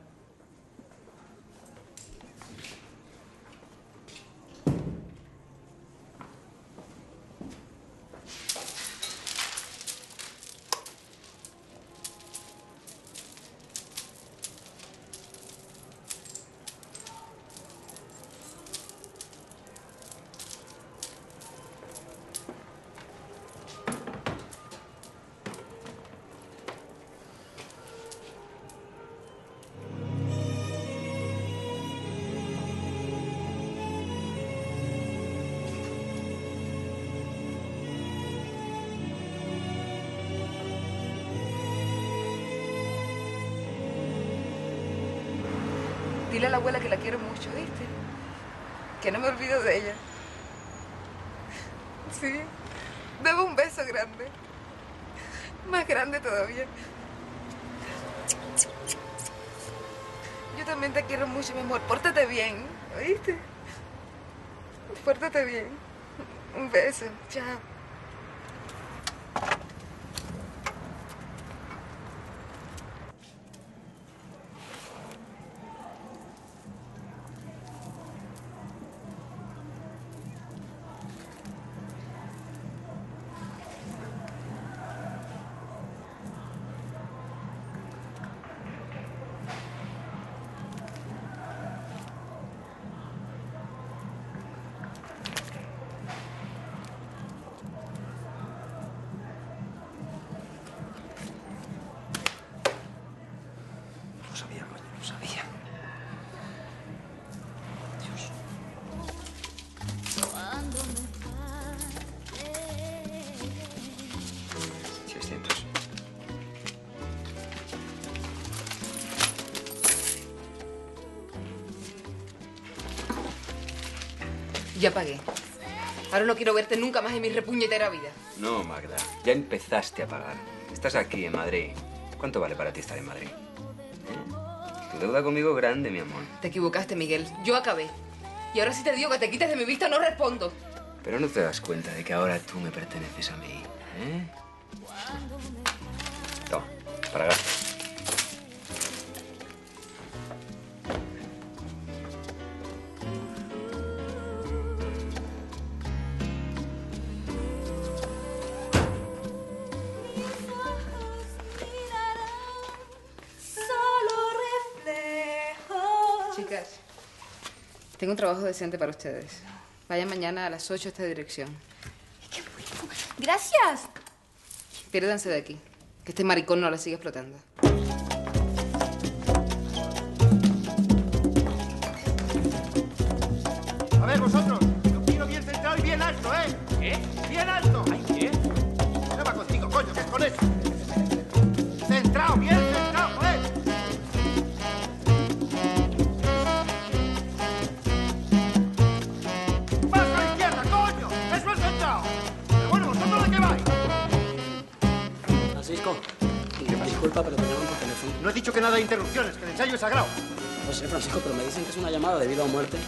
Dile a la abuela que la quiero mucho, ¿viste? Que no me olvido de ella. Sí. Dame un beso grande. Más grande todavía. Yo también te quiero mucho, mi amor. Pórtate bien, ¿oíste? Pórtate bien. Un beso. Chao. Lo sabía, coño, lo sabía. Dios. Cuando me falte. seiscientos. Ya pagué. Ahora no quiero verte nunca más en mi repuñetera vida. No, Magda. Ya empezaste a pagar. Estás aquí, en Madrid. ¿Cuánto vale para ti estar en Madrid? ¿Eh? Tu deuda conmigo es grande, mi amor. Te equivocaste, Miguel. Yo acabé. Y ahora si te digo que te quites de mi vista, no respondo. Pero no te das cuenta de que ahora tú me perteneces a mí, ¿eh? Toma, para gastos. Chicas, tengo un trabajo decente para ustedes. Vayan mañana a las ocho a esta dirección. Gracias. Piérdanse de aquí, que este maricón no la sigue explotando. A ver, vosotros, lo quiero bien centrado y bien alto, ¿eh? ¿Qué? ¡Bien alto! ¡Ay, qué! ¿Qué va contigo, coño? ¿Qué es con eso? ¡Centrado, bien centrado, joder! ¡Más a la izquierda, coño! ¡Eso es centrado! Pero bueno, ¿vosotros de qué vais? Francisco, disculpa, pero te llaman por teléfono. No he dicho que nada de interrupciones, que el ensayo es sagrado. No sé, Francisco, pero me dicen que es una llamada de vida o muerte.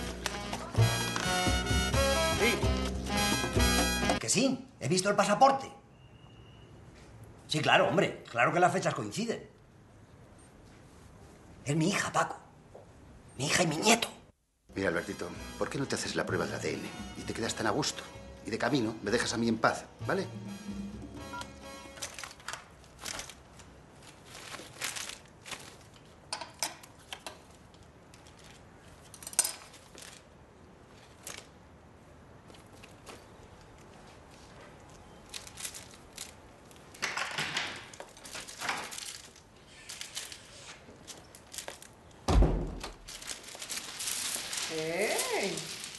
Que sí, he visto el pasaporte. Sí, claro, hombre, claro que las fechas coinciden. Es mi hija, Paco. Mi hija y mi nieto. Mira, Albertito, ¿por qué no te haces la prueba del A D N y te quedas tan a gusto? Y de camino me dejas a mí en paz, ¿vale? ¡Ey!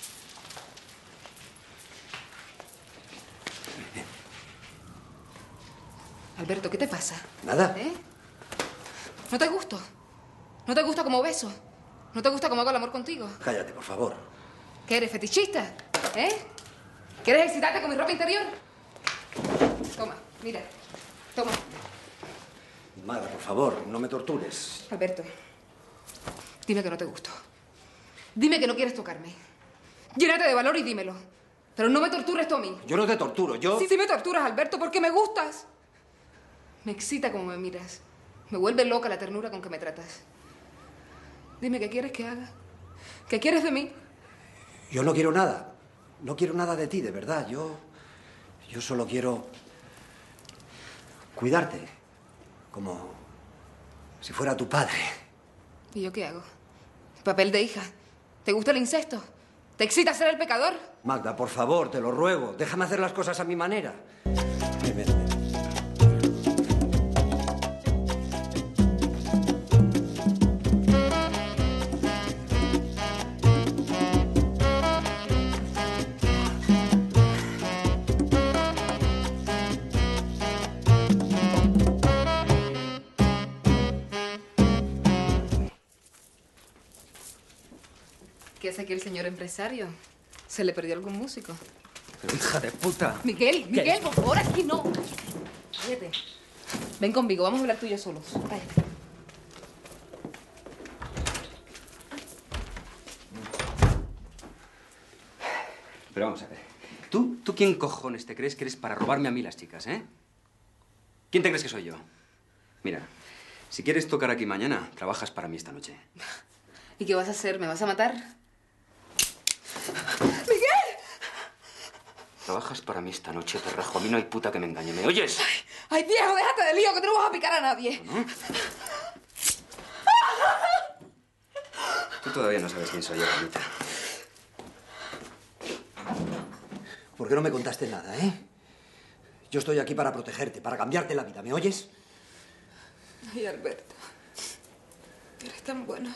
Alberto, ¿qué te pasa? Nada. ¿Eh? ¿No te gusto? ¿No te gusta como beso? ¿No te gusta como hago el amor contigo? Cállate, por favor. ¿Qué eres, fetichista? ¿Eh? ¿Quieres excitarte con mi ropa interior? Toma, mira. Toma. Magda, por favor, no me tortures. Alberto, dime que no te gusto. Dime que no quieres tocarme. Llénate de valor y dímelo. Pero no me tortures tú a mí. Yo no te torturo, yo... Sí, sí me torturas, Alberto, porque me gustas. Me excita como me miras. Me vuelve loca la ternura con que me tratas. Dime qué quieres que haga. ¿Qué quieres de mí? Yo no quiero nada. No quiero nada de ti, de verdad. Yo... Yo solo quiero... cuidarte. Como... si fuera tu padre. ¿Y yo qué hago? Papel de hija. ¿Te gusta el incesto? ¿Te excita ser el pecador? Magda, por favor, te lo ruego. Déjame hacer las cosas a mi manera. Ven, ven, ven. ¿Qué hace aquí el señor empresario? ¿Se le perdió algún músico? Pero hija de puta. Miguel, ¿Qué? Miguel, por favor, aquí no. Cállate. Ven conmigo, vamos a hablar tú y yo solos. Cállate. Pero vamos a ver. ¿Tú, ¿Tú quién cojones te crees que eres para robarme a mí las chicas, eh? ¿Quién te crees que soy yo? Mira, si quieres tocar aquí mañana, trabajas para mí esta noche. ¿Y qué vas a hacer? ¿Me vas a matar? ¡Miguel! Trabajas para mí esta noche, perrajo. A mí no hay puta que me engañe. ¿Me oyes? ¡Ay, viejo, déjate de lío, que tú no vas a picar a nadie! ¿No? Tú todavía no sabes quién soy yo, bonita. ¿Por qué no me contaste nada, eh? Yo estoy aquí para protegerte, para cambiarte la vida. ¿Me oyes? Ay, Alberto. Eres tan bueno.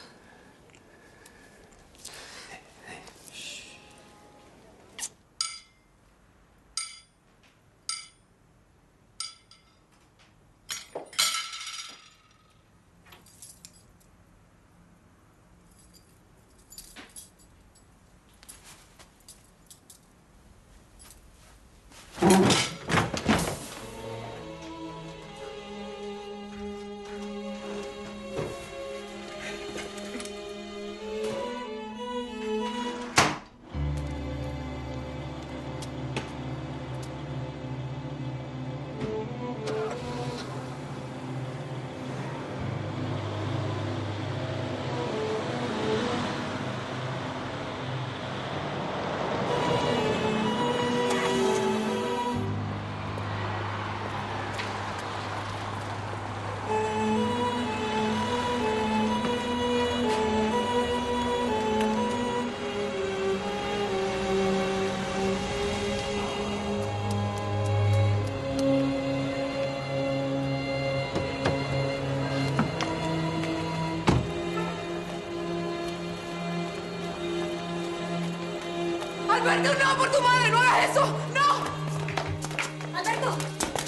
Alberto, no, por tu madre, no hagas eso. ¡No! Alberto.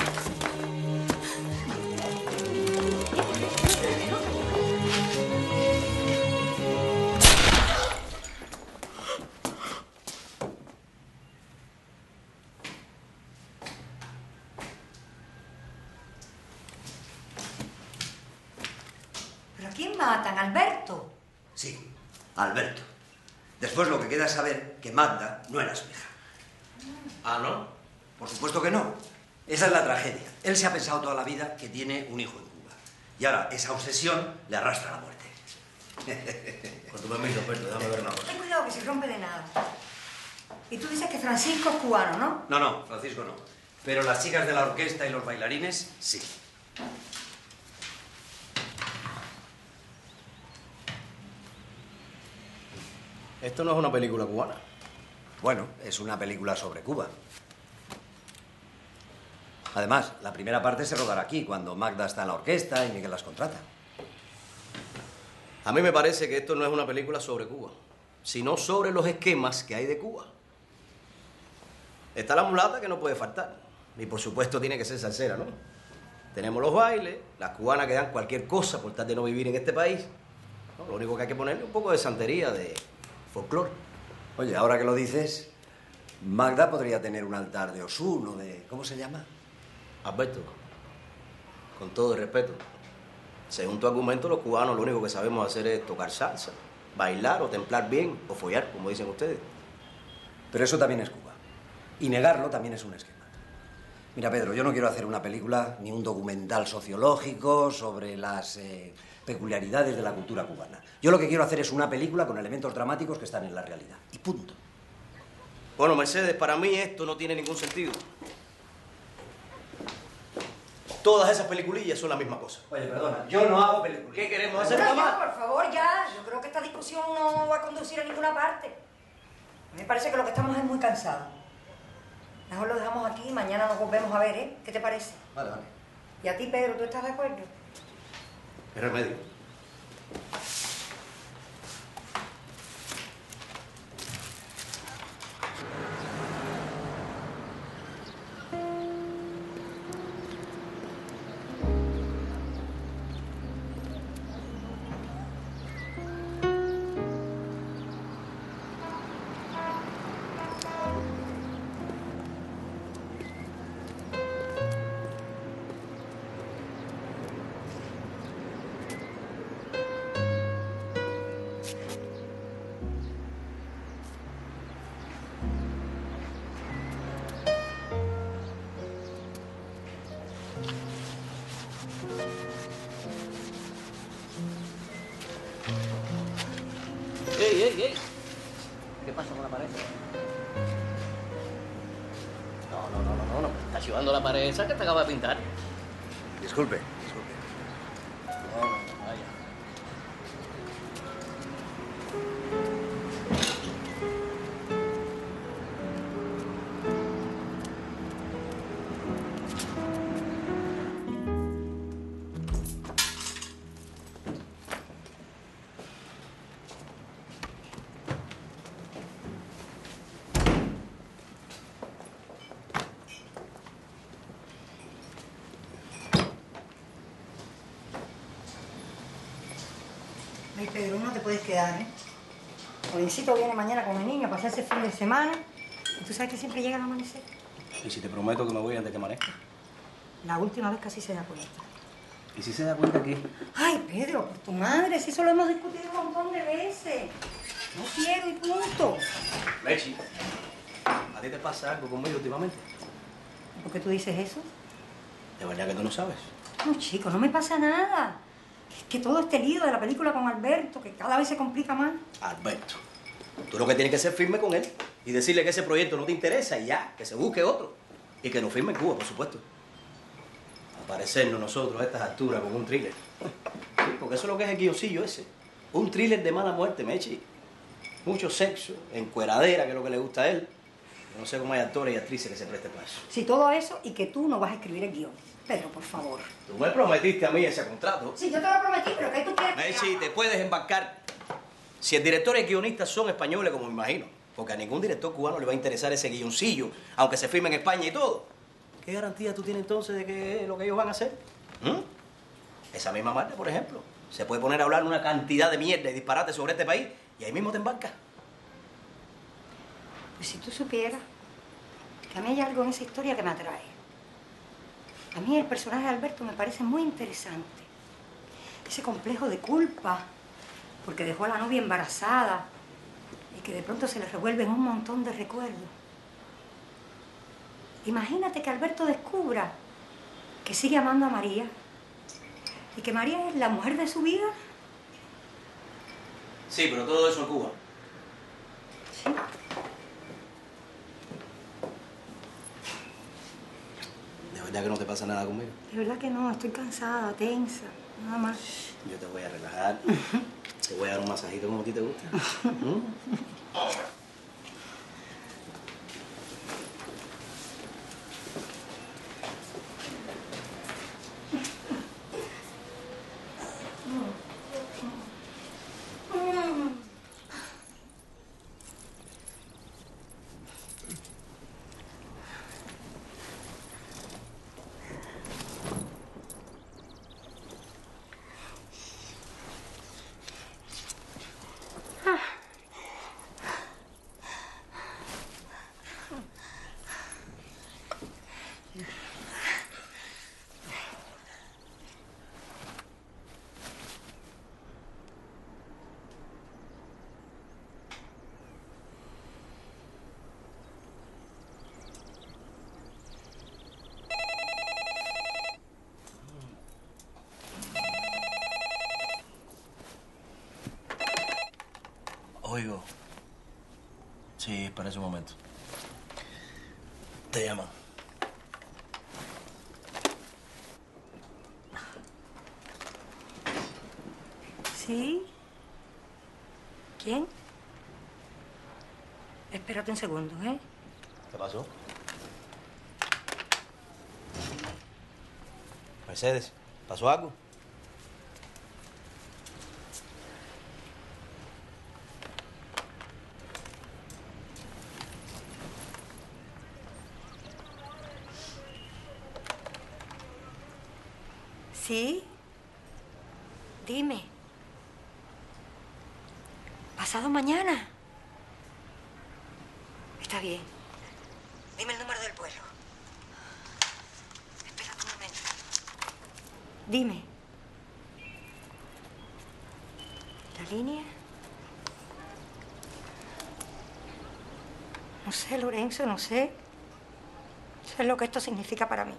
¿Pero a quién matan, Alberto? Sí, Alberto. Después lo que queda es saber que Magda no era su hija. Ah, ¿no? Por supuesto que no. Esa es la tragedia. Él se ha pensado toda la vida que tiene un hijo en Cuba. Y ahora esa obsesión le arrastra a la muerte. Con tu permiso, Alberto, déjame ver una cosa. Ten cuidado que se rompe de nada. Y tú dices que Francisco es cubano, ¿no? No, no, Francisco no. Pero las chicas de la orquesta y los bailarines, sí. Esto no es una película cubana. Bueno, es una película sobre Cuba. Además, la primera parte se rodará aquí, cuando Magda está en la orquesta y Miguel las contrata. A mí me parece que esto no es una película sobre Cuba, sino sobre los esquemas que hay de Cuba. Está la mulata que no puede faltar. Y por supuesto tiene que ser salsera, ¿no? Tenemos los bailes, las cubanas que dan cualquier cosa por tal de no vivir en este país. ¿No? Lo único que hay que ponerle es un poco de santería, de folclore. Oye, ahora que lo dices, Magda podría tener un altar de Osun o de... ¿cómo se llama? Alberto, con todo el respeto, según tu argumento, los cubanos lo único que sabemos hacer es tocar salsa, bailar o templar bien, o follar, como dicen ustedes. Pero eso también es Cuba. Y negarlo también es un esquema. Mira, Pedro, yo no quiero hacer una película ni un documental sociológico sobre las eh, peculiaridades de la cultura cubana. Yo lo que quiero hacer es una película con elementos dramáticos que están en la realidad. Y punto. Bueno, Mercedes, para mí esto no tiene ningún sentido. Todas esas peliculillas son la misma cosa. Oye, perdona, yo no hago películas. ¿Qué queremos hacer? Pero Mamá? ya, por favor, ya. Yo creo que esta discusión no va a conducir a ninguna parte. Me parece que lo que estamos es muy cansados. Mejor lo dejamos aquí y mañana nos volvemos a ver, ¿eh? ¿Qué te parece? Vale, vale. ¿Y a ti, Pedro, tú estás de acuerdo? ¿Qué remedio? ¡Ey, ey, ey! ¿Qué pasa con la pared? No, no, no, no, no, no. Está chivando la pared esa que te acaba de pintar. Disculpe, disculpe. No, no, no, vaya. Ay, Pedro, no te puedes quedar, ¿eh? Jovencito viene mañana con el niño a pasarse el fin de semana. Y tú sabes que siempre llega al amanecer. ¿Y si te prometo que me voy antes que amanezca? La última vez casi se da cuenta. ¿Y si se da cuenta aquí? Ay, Pedro, por tu madre, si eso lo hemos discutido un montón de veces. No quiero y punto. Mechi, ¿a ti te pasa algo conmigo últimamente? ¿Por qué tú dices eso? ¿De verdad que tú no sabes? No, chico, no me pasa nada. Es que todo este lío de la película con Alberto, que cada vez se complica más. Alberto, tú lo que tienes que ser firme con él y decirle que ese proyecto no te interesa y ya, que se busque otro. Y que nos firme en Cuba, por supuesto. Aparecernos nosotros a estas alturas con un thriller. Sí, porque eso es lo que es el guioncillo ese. Un thriller de mala muerte, Mechi. Mucho sexo, encueradera, que es lo que le gusta a él. Yo no sé cómo hay actores y actrices que se presten para eso. Sí, todo eso y que tú no vas a escribir el guión. Pedro, por favor. Tú me prometiste a mí ese contrato. Sí, yo te lo prometí, pero ¿qué tú quieres? Mechi, te puedes embarcar. Si el director y el guionista son españoles, como me imagino, Porque a ningún director cubano le va a interesar ese guioncillo, aunque se firme en España y todo. ¿Qué garantía tú tienes entonces de que es lo que ellos van a hacer? ¿Mm? Esa misma Marta, por ejemplo, se puede poner a hablar una cantidad de mierda y disparate sobre este país y ahí mismo te embarcas. Pues si tú supieras que a mí hay algo en esa historia que me atrae. A mí el personaje de Alberto me parece muy interesante. Ese complejo de culpa, porque dejó a la novia embarazada y que de pronto se le revuelven un montón de recuerdos. Imagínate que Alberto descubra que sigue amando a María y que María es la mujer de su vida. Sí, pero todo eso en Cuba. Sí. ¿De verdad que no te pasa nada conmigo? De verdad que no, estoy cansada, tensa, nada más. Yo te voy a relajar. Te voy a dar un masajito como a ti te gusta. ¿Mm? Oigo. Sí, espera un momento. Te llaman. ¿Sí? ¿Quién? Espérate un segundo, ¿eh? ¿Qué pasó? Mercedes, ¿pasó algo? ¿Sí? Dime. ¿Pasado mañana? Está bien. Dime el número del vuelo. Espera un momento. Dime. ¿La línea? No sé, Lorenzo, no sé. Sé lo que esto significa para mí.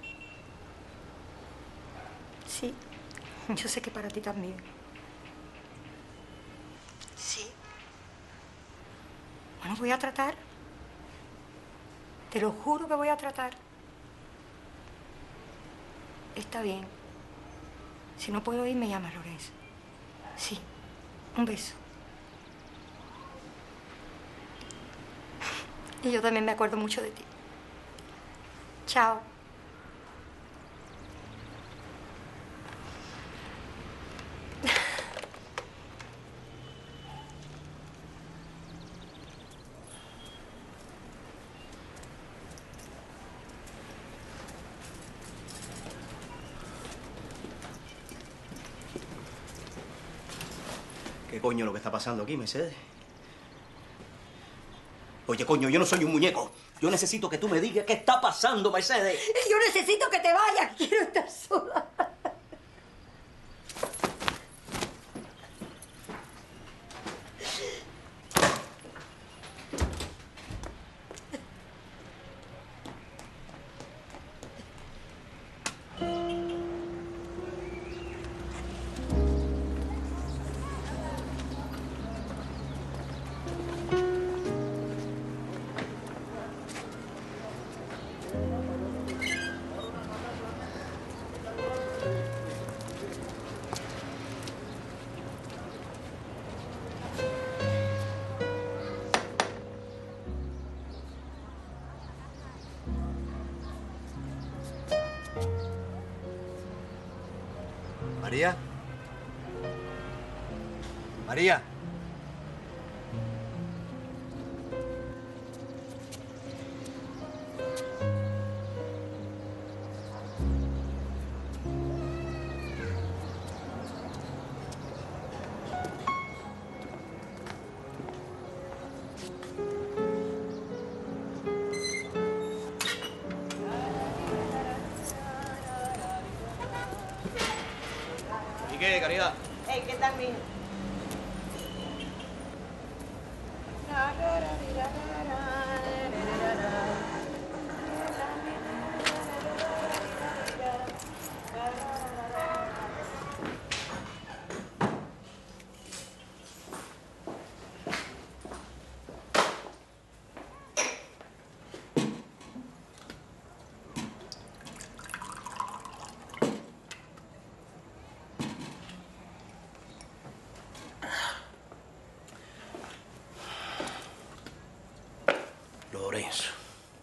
Sí, yo sé que para ti también. Sí. Bueno, voy a tratar. Te lo juro que voy a tratar. Está bien. Si no puedo ir, me llama Lorenzo. Sí. Un beso. Y yo también me acuerdo mucho de ti. Chao. ¿Qué coño es lo que está pasando aquí, Mercedes? Oye, coño, yo no soy un muñeco. Yo necesito que tú me digas qué está pasando, Mercedes. Yo necesito que te vayas. Quiero estar sola. María. María. Caridad. Ey, ¿qué tal, mijo? Lorenzo.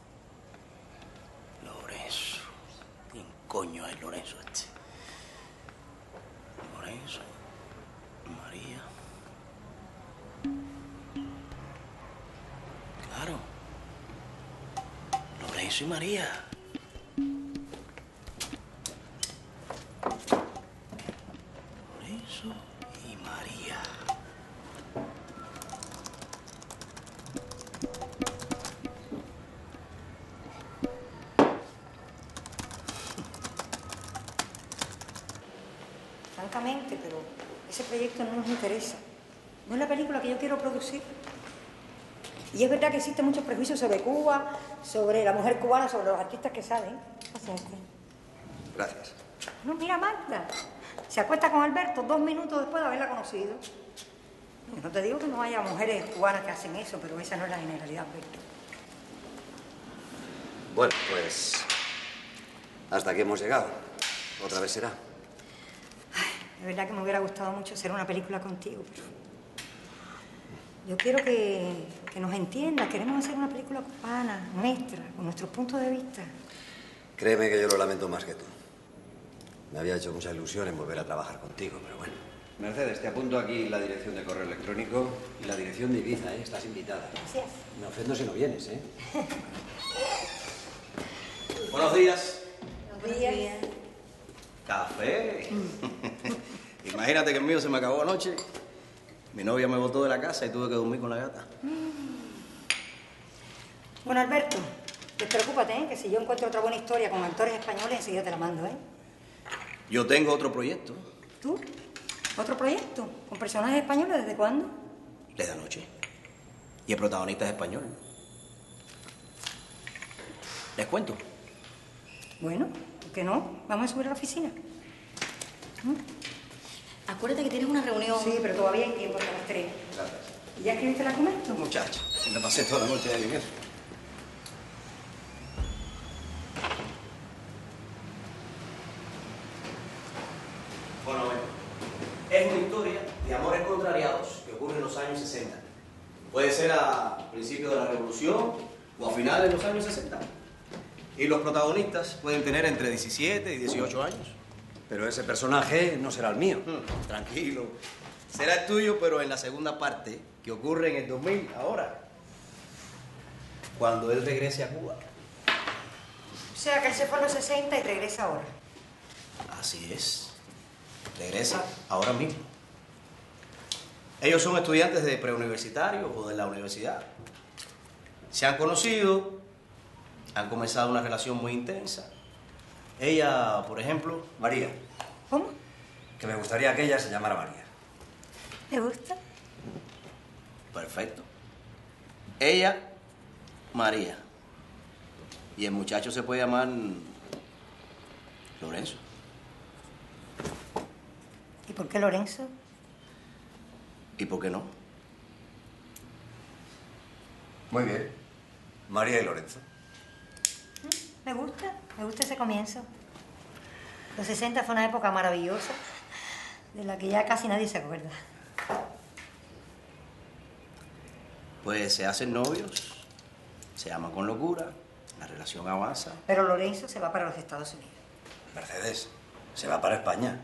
Lorenzo. ¿Quién coño es Lorenzo este? Lorenzo. María. Claro. Lorenzo y María. Lorenzo y María. Francamente, pero ese proyecto no nos interesa. No es la película que yo quiero producir. Y es verdad que existen muchos prejuicios sobre Cuba, sobre la mujer cubana, sobre los artistas que salen. Paciente. Gracias. No, mira, Magda. Se acuesta con Alberto dos minutos después de haberla conocido. No te digo que no haya mujeres cubanas que hacen eso, pero esa no es la generalidad, Alberto. Bueno, pues hasta aquí hemos llegado. Otra vez será. De verdad que me hubiera gustado mucho hacer una película contigo, pero yo quiero que, que nos entiendas. Queremos hacer una película cubana, nuestra, con nuestros puntos de vista. Créeme que yo lo lamento más que tú. Me había hecho mucha ilusión en volver a trabajar contigo, pero bueno. Mercedes, te apunto aquí la dirección de correo electrónico y la dirección de Ibiza, ¿eh? Estás invitada. Gracias. Me ofendo si no vienes, ¿eh? Buenos días. Buenos días. Café. Imagínate que el mío se me acabó anoche. Mi novia me botó de la casa y tuve que dormir con la gata. Bueno, Alberto, despreocúpate, ¿eh? Que si yo encuentro otra buena historia con actores españoles, enseguida te la mando, ¿eh? Yo tengo otro proyecto. ¿Tú? ¿Otro proyecto? ¿Con personajes españoles? ¿Desde cuándo? Desde anoche. Y el protagonista es español. ¿Les cuento? Bueno, ¿por qué no? Vamos a subir a la oficina. ¿Mm? Acuérdate que tienes una reunión. Sí, pero todavía hay tiempo hasta las tres. Gracias. ¿Y ya escribiste el argumento? Muchacho, me pasé toda la noche ahí en eso. Bueno, bueno. Es una historia de amores contrariados que ocurre en los años sesenta. Puede ser a principios de la Revolución o a finales de los años sesenta. Y los protagonistas pueden tener entre diecisiete y dieciocho años. Pero ese personaje no será el mío. Hmm, tranquilo. Será el tuyo, pero en la segunda parte, que ocurre en el dos mil, ahora. Cuando él regrese a Cuba. O sea, que él se fue a los sesenta y regresa ahora. Así es. Regresa ahora mismo. Ellos son estudiantes de preuniversitario o de la universidad. Se han conocido, han comenzado una relación muy intensa. Ella, por ejemplo... María. ¿Cómo? Que me gustaría que ella se llamara María. ¿Te gusta? Perfecto. Ella, María. Y el muchacho se puede llamar... Lorenzo. ¿Y por qué Lorenzo? ¿Y por qué no? Muy bien. María y Lorenzo. Me gusta, me gusta ese comienzo. Los sesenta fue una época maravillosa, de la que ya casi nadie se acuerda. Pues se hacen novios, se aman con locura, la relación avanza. Pero Lorenzo se va para los Estados Unidos. Mercedes, se va para España.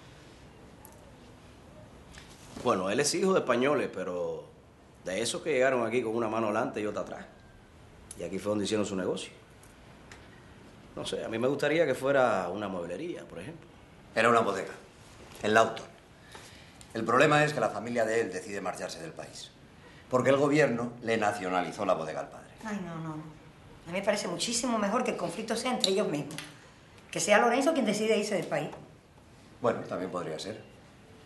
Bueno, él es hijo de españoles, pero de esos que llegaron aquí con una mano adelante y otra atrás. Y aquí fue donde hicieron su negocio. No sé, a mí me gustaría que fuera una mueblería, por ejemplo. Era una bodega, en Lawton. El problema es que la familia de él decide marcharse del país. Porque el gobierno le nacionalizó la bodega al padre. Ay, no, no. A mí me parece muchísimo mejor que el conflicto sea entre ellos mismos. Que sea Lorenzo quien decide irse del país. Bueno, también podría ser.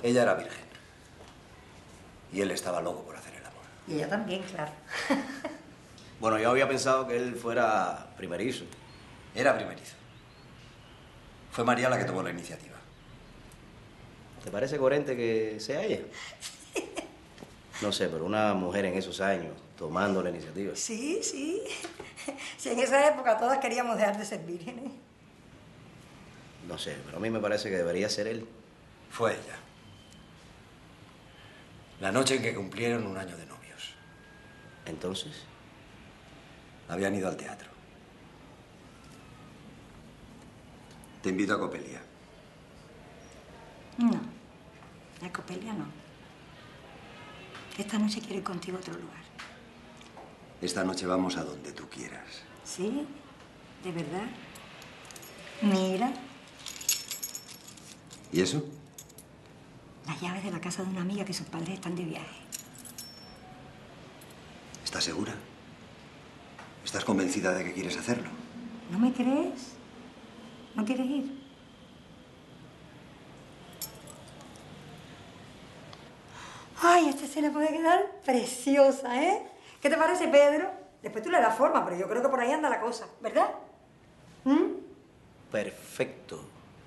Ella era virgen. Y él estaba loco por hacer el amor. Y ella también, claro. Bueno, yo había pensado que él fuera primerizo. Era primerizo. Fue María la que tomó la iniciativa. ¿Te parece coherente que sea ella? No sé, pero una mujer en esos años tomando la iniciativa. Sí, sí. Sí, en esa época todas queríamos dejar de ser vírgenes. No sé, pero a mí me parece que debería ser él. Fue ella. La noche en que cumplieron un año de novios. ¿Entonces? Habían ido al teatro. Te invito a Copelia. No, a Copelia no. Esta noche quiero ir contigo a otro lugar. Esta noche vamos a donde tú quieras. ¿Sí? ¿De verdad? Mira, ¿Y eso? las llaves de la casa de una amiga que sus padres están de viaje. ¿Estás segura? ¿Estás convencida de que quieres hacerlo? ¿No me crees? ¿No quieres ir? Ay, esta escena puede quedar preciosa, ¿eh? ¿Qué te parece, Pedro? Después tú le das forma, pero yo creo que por ahí anda la cosa, ¿verdad? ¿Mm? Perfecto.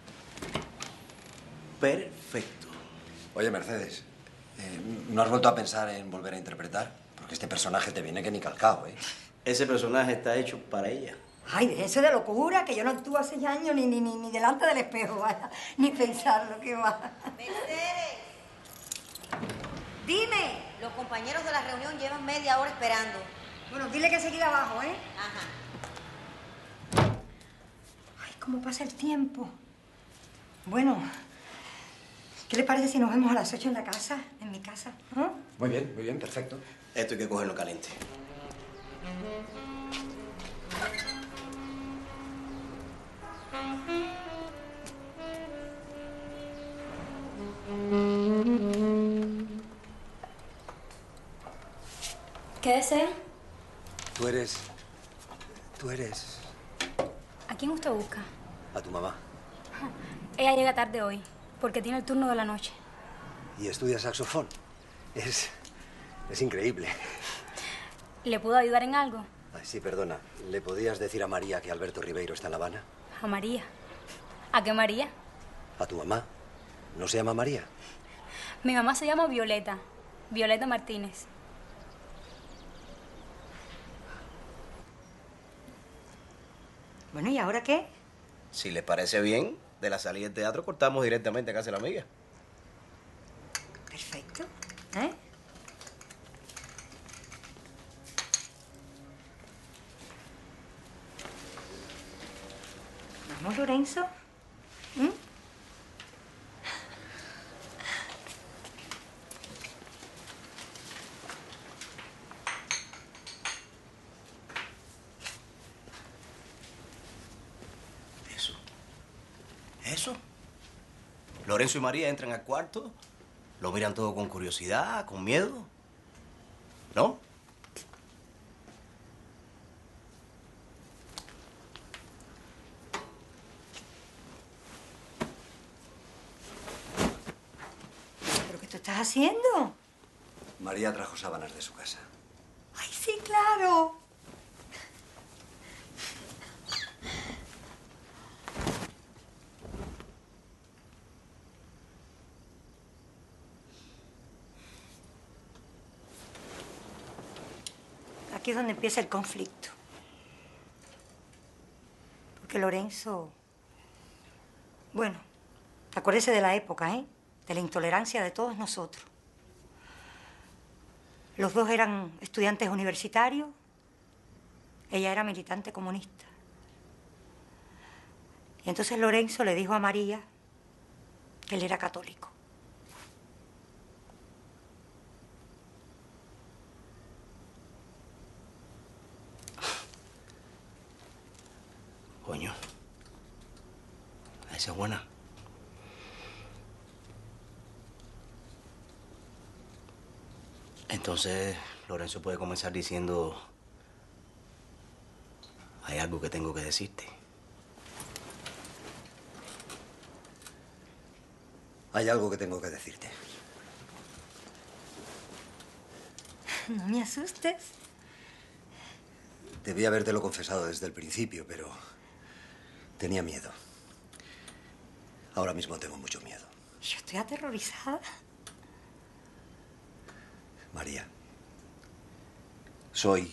Perfecto. Oye, Mercedes, eh, ¿no has vuelto a pensar en volver a interpretar? Porque este personaje te viene que ni calcao, ¿eh? Ese personaje está hecho para ella. Ay, déjense de locura, que yo no actúo hace ya años ni, ni, ni, ni delante del espejo, vaya. Ni pensarlo, qué va. Mercedes, Dime. los compañeros de la reunión llevan media hora esperando. Bueno, dile que se quede abajo, ¿eh? Ajá. Ay, cómo pasa el tiempo. Bueno, ¿qué le parece si nos vemos a las ocho en la casa? En mi casa, ¿no? Muy bien, muy bien, perfecto. Esto hay que cogerlo caliente. ¿Qué desea? Tú eres... Tú eres... ¿A quién usted busca? a tu mamá. Ella llega tarde hoy, porque tiene el turno de la noche. Y estudia saxofón. Es... es increíble. ¿Le puedo ayudar en algo? Ay, sí, perdona. ¿Le podías decir a María que Alberto Ribeiro está en La Habana? A María. ¿A qué María? A tu mamá. ¿No se llama María? Mi mamá se llama Violeta. Violeta Martínez. Bueno, ¿y ahora qué? Si les parece bien, de la salida del teatro cortamos directamente a casa de la amiga. Perfecto. ¿Eh? ¿Vamos, Lorenzo? ¿Mm? Eso. Lorenzo y María entran al cuarto, lo miran todo con curiosidad, con miedo. ¿No? ¿Pero qué tú estás haciendo? María trajo sábanas de su casa. ¡Ay, sí, claro! Aquí es donde empieza el conflicto. Porque Lorenzo... Bueno, acuérdese de la época, ¿eh? De la intolerancia de todos nosotros. Los dos eran estudiantes universitarios. Ella era militante comunista. Y entonces Lorenzo le dijo a María que él era católico. Coño. Esa es buena. Entonces, Lorenzo puede comenzar diciendo... Hay algo que tengo que decirte. Hay algo que tengo que decirte. No me asustes. Debí habértelo confesado desde el principio, pero tenía miedo. Ahora mismo tengo mucho miedo. Yo estoy aterrorizada. María, soy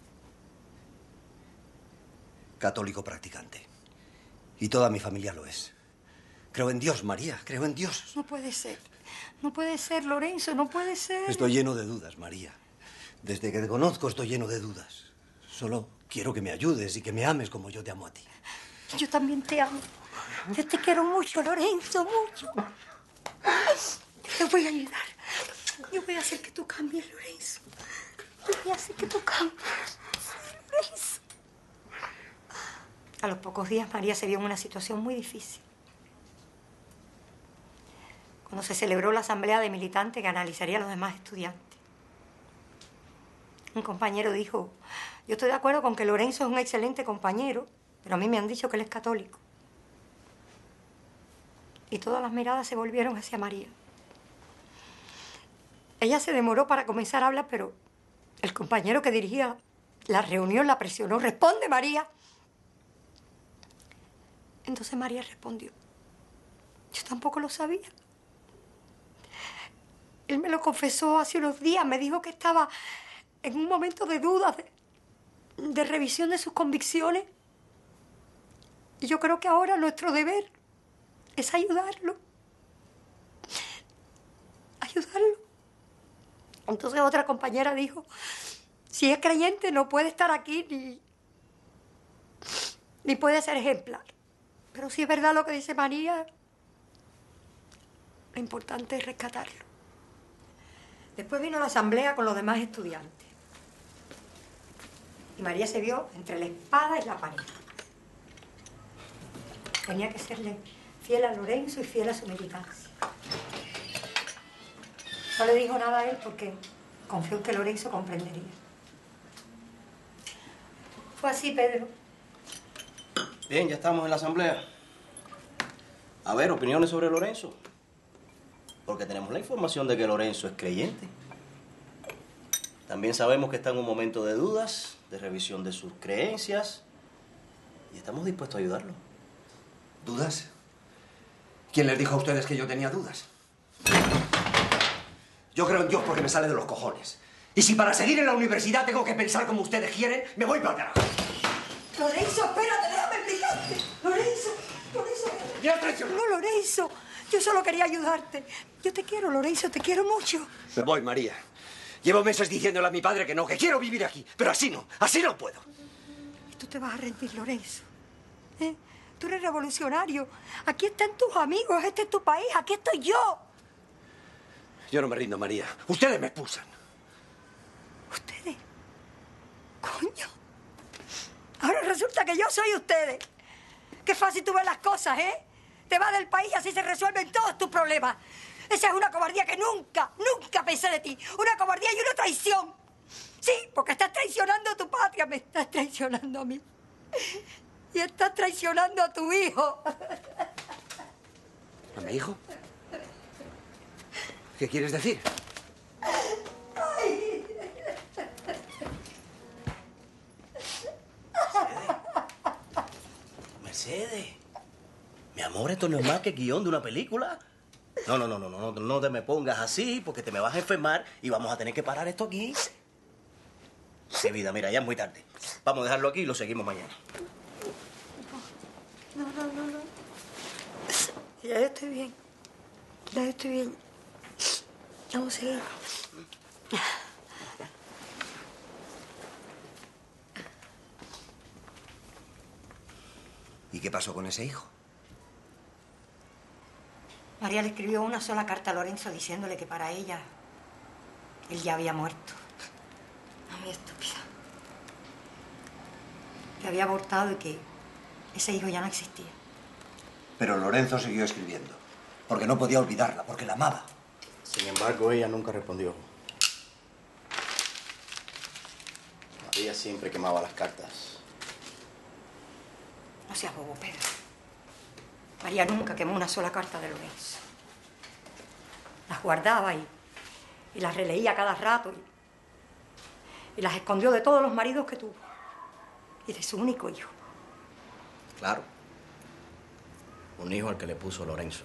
católico practicante. Y toda mi familia lo es. Creo en Dios, María, creo en Dios. No puede ser. No puede ser, Lorenzo, no puede ser. Estoy lleno de dudas, María. Desde que te conozco estoy lleno de dudas. Solo quiero que me ayudes y que me ames como yo te amo a ti. Yo también te amo. Yo te quiero mucho, Lorenzo, mucho. Te voy a ayudar. Yo voy a hacer que tú cambies, Lorenzo. Yo voy a hacer que tú cambies, Lorenzo. A los pocos días, María se vio en una situación muy difícil. Cuando se celebró la asamblea de militantes que analizaría a los demás estudiantes, un compañero dijo: yo estoy de acuerdo con que Lorenzo es un excelente compañero, pero a mí me han dicho que él es católico. Y todas las miradas se volvieron hacia María. Ella se demoró para comenzar a hablar, pero el compañero que dirigía la reunión la presionó. «Responde, María». Entonces María respondió: yo tampoco lo sabía. Él me lo confesó hace unos días. Me dijo que estaba en un momento de duda, de, de revisión de sus convicciones. Y yo creo que ahora nuestro deber es ayudarlo. Ayudarlo. Entonces otra compañera dijo: si es creyente no puede estar aquí ni, ni puede ser ejemplar. Pero si es verdad lo que dice María, lo importante es rescatarlo. Después vino la asamblea con los demás estudiantes. Y María se vio entre la espada y la pared. Tenía que serle fiel a Lorenzo y fiel a su militancia. No le dijo nada a él porque confió en que Lorenzo comprendería. Fue así, Pedro. Bien, ya estamos en la asamblea. A ver, opiniones sobre Lorenzo. Porque tenemos la información de que Lorenzo es creyente. También sabemos que está en un momento de dudas, de revisión de sus creencias. Y estamos dispuestos a ayudarlo. ¿Dudas? ¿Quién les dijo a ustedes que yo tenía dudas? Yo creo en Dios porque me sale de los cojones. Y si para seguir en la universidad tengo que pensar como ustedes quieren, me voy para atrás. Lorenzo, espérate, déjame explicarte. Lorenzo, Lorenzo. Ya traicionó. No, Lorenzo. Yo solo quería ayudarte. Yo te quiero, Lorenzo, te quiero mucho. Me voy, María. Llevo meses diciéndole a mi padre que no, que quiero vivir aquí. Pero así no, así no puedo. Y tú te vas a rendir, Lorenzo. ¿Eh? Tú eres revolucionario. Aquí están tus amigos, este es tu país, aquí estoy yo. Yo no me rindo, María. Ustedes me expulsan. ¿Ustedes? Coño. Ahora resulta que yo soy ustedes. Qué fácil tú ves las cosas, ¿eh? Te vas del país y así se resuelven todos tus problemas. Esa es una cobardía que nunca, nunca pensé de ti. Una cobardía y una traición. Sí, porque estás traicionando a tu patria, me estás traicionando a mí. Y estás traicionando a tu hijo. ¿A mi hijo? ¿Qué quieres decir? Ay. Mercedes. Mi amor, esto no es más que guión de una película. No, no, no, no, no, no te me pongas así porque te me vas a enfermar y vamos a tener que parar esto aquí. Sí, vida, mira, ya es muy tarde. Vamos a dejarlo aquí y lo seguimos mañana. No, no, no, no. Ya yo estoy bien. Ya yo estoy bien. Vamos a seguir. ¿Y qué pasó con ese hijo? María le escribió una sola carta a Lorenzo diciéndole que para ella él ya había muerto. Muy estúpida. Que había abortado y que ese hijo ya no existía. Pero Lorenzo siguió escribiendo. Porque no podía olvidarla, porque la amaba. Sin embargo, ella nunca respondió. María siempre quemaba las cartas. No seas bobo, Pedro. María nunca quemó una sola carta de Lorenzo. Las guardaba y, y las releía cada rato y, y las escondió de todos los maridos que tuvo y de su único hijo. Claro. Un hijo al que le puso Lorenzo.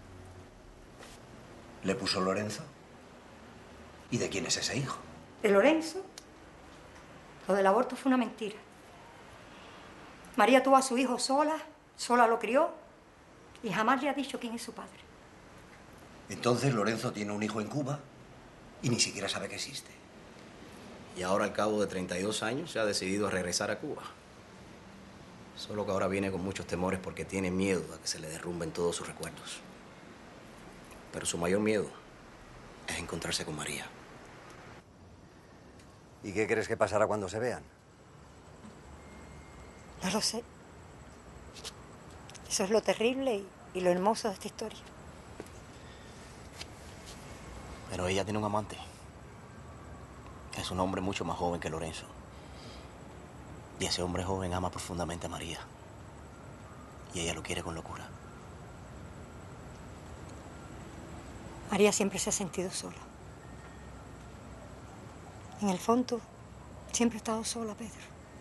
¿Le puso Lorenzo? ¿Y de quién es ese hijo? De Lorenzo, lo del aborto fue una mentira. María tuvo a su hijo sola, sola lo crió y jamás le ha dicho quién es su padre. Entonces Lorenzo tiene un hijo en Cuba y ni siquiera sabe que existe. Y ahora, al cabo de treinta y dos años, se ha decidido a regresar a Cuba. Solo que ahora viene con muchos temores porque tiene miedo a que se le derrumben todos sus recuerdos. Pero su mayor miedo es encontrarse con María. ¿Y qué crees que pasará cuando se vean? No lo sé. Eso es lo terrible y, y lo hermoso de esta historia. Pero ella tiene un amante. Es un hombre mucho más joven que Lorenzo. Y ese hombre joven ama profundamente a María. Y ella lo quiere con locura. María siempre se ha sentido sola. En el fondo, siempre ha estado sola, Pedro.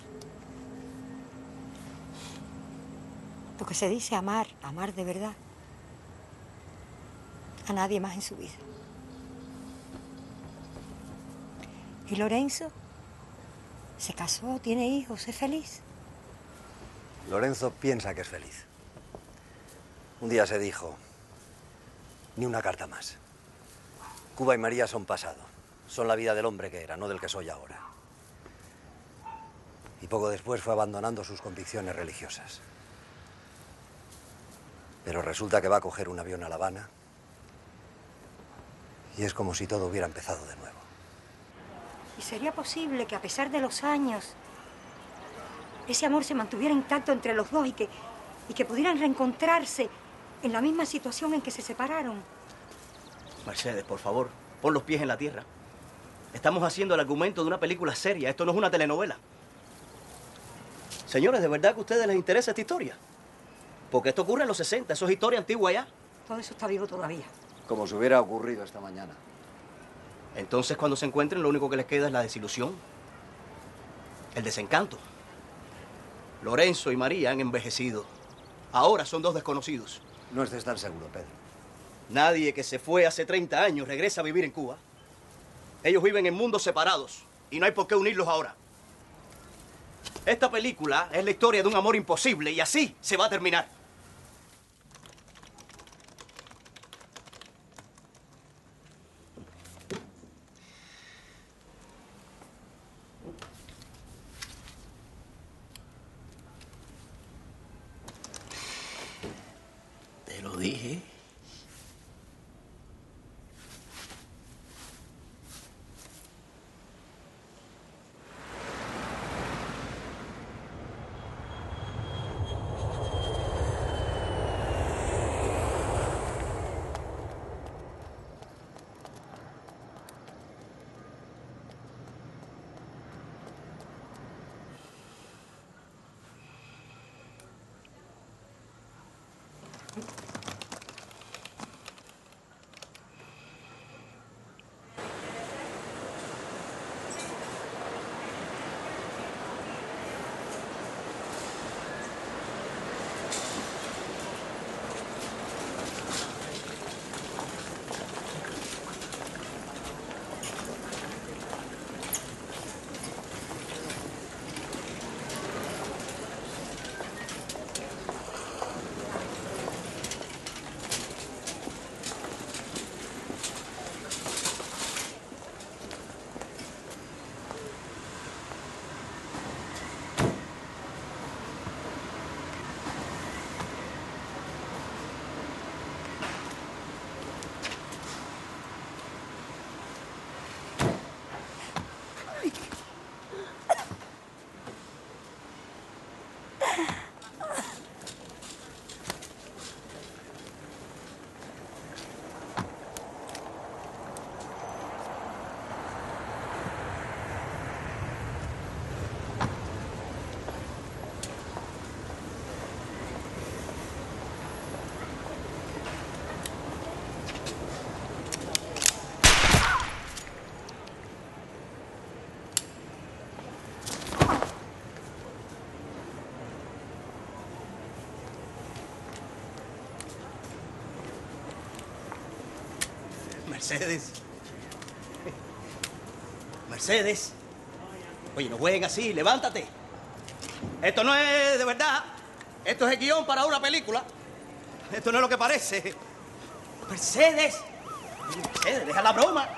Lo que se dice amar, amar de verdad, a nadie más en su vida. ¿Y Lorenzo? Se casó, tiene hijos, es feliz. Lorenzo piensa que es feliz. Un día se dijo, ni una carta más. Cuba y María son pasado. Son la vida del hombre que era, no del que soy ahora. Y poco después fue abandonando sus convicciones religiosas. Pero resulta que va a coger un avión a La Habana y es como si todo hubiera empezado de nuevo. ¿Y sería posible que a pesar de los años ese amor se mantuviera intacto entre los dos y que, y que pudieran reencontrarse en la misma situación en que se separaron? Mercedes, por favor, pon los pies en la tierra. Estamos haciendo el argumento de una película seria. Esto no es una telenovela. Señores, ¿de verdad que a ustedes les interesa esta historia? Porque esto ocurre en los sesenta. Eso es historia antigua ya. Todo eso está vivo todavía. Como si hubiera ocurrido esta mañana. Entonces, cuando se encuentren, lo único que les queda es la desilusión. El desencanto. Lorenzo y María han envejecido. Ahora son dos desconocidos. No estés tan seguro, Pedro. Nadie que se fue hace treinta años regresa a vivir en Cuba. Ellos viven en mundos separados y no hay por qué unirlos ahora. Esta película es la historia de un amor imposible y así se va a terminar. Te lo dije. Mercedes. Mercedes. Oye, no jueguen así, levántate. Esto no es de verdad. Esto es el guión para una película. Esto no es lo que parece. Mercedes. Mercedes, deja la broma.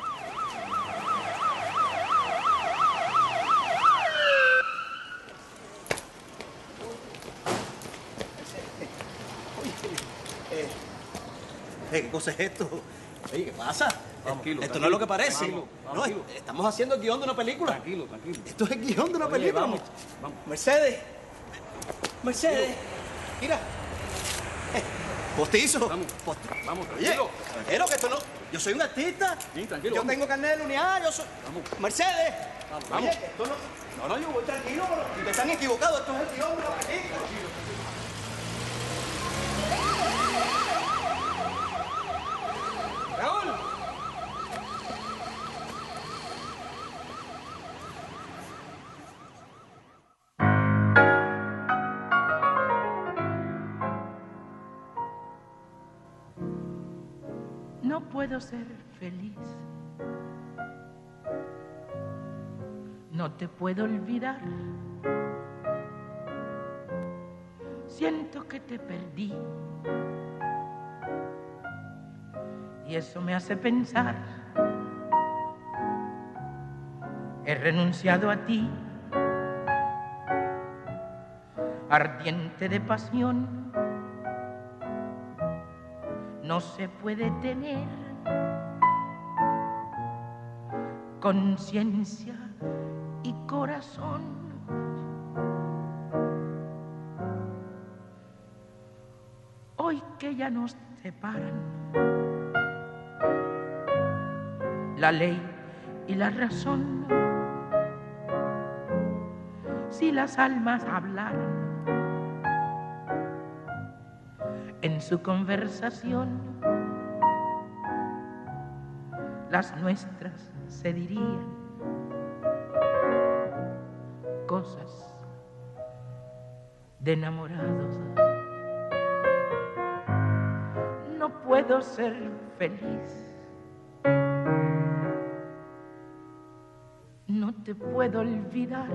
Eh, ¿Qué cosa es esto? Oye, ¿qué pasa? Tranquilo, esto tranquilo, no es lo que parece. tranquilo, No, tranquilo. estamos haciendo el guión de una película. Tranquilo, tranquilo. Esto es el guión de una Oye, película. vamos, vamos. Mercedes. Mercedes. Mira. Eh, Postizo. Vamos, Posti- vamos, Oye, tranquilo. tranquilo, que esto no. Yo soy un artista. Sí, tranquilo, Yo vamos. tengo carnet de la unidad, yo soy. Vamos. Mercedes. Vamos, Oye, vamos. que esto no. No, no, yo voy tranquilo, pero ustedes están equivocados. Esto es el guión de la película. Raúl. No puedo ser feliz. No te puedo olvidar. Siento que te perdí. Y eso me hace pensar. He renunciado a ti, ardiente de pasión. No se puede tener conciencia y corazón. Hoy que ya nos separan la ley y la razón, si las almas hablaran en su conversación, las nuestras se dirían cosas de enamorados. No puedo ser feliz. No te puedo olvidar.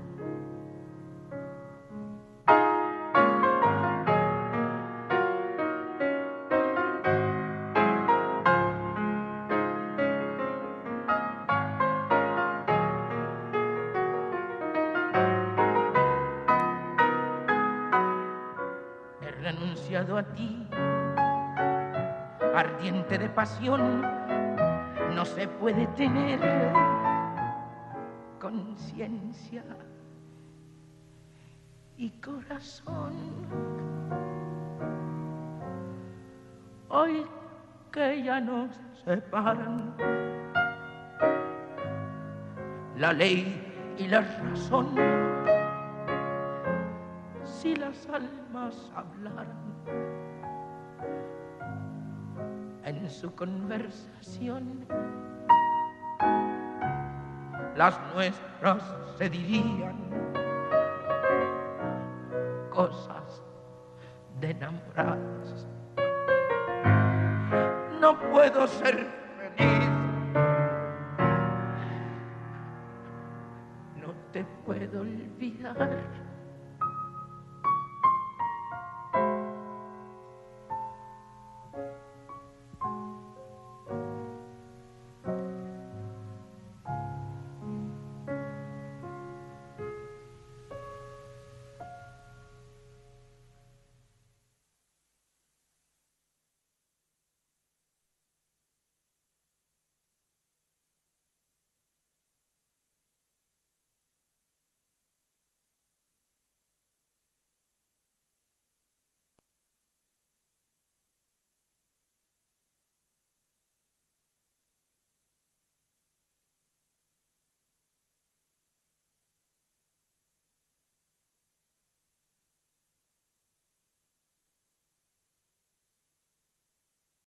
He renunciado a ti, ardiente de pasión. No se puede tener conciencia y corazón. Hoy que ya nos separan la ley y la razón, si las almas hablaran en su conversación, las nuestras se dirían cosas de enamorados. No puedo ser feliz. No te puedo olvidar.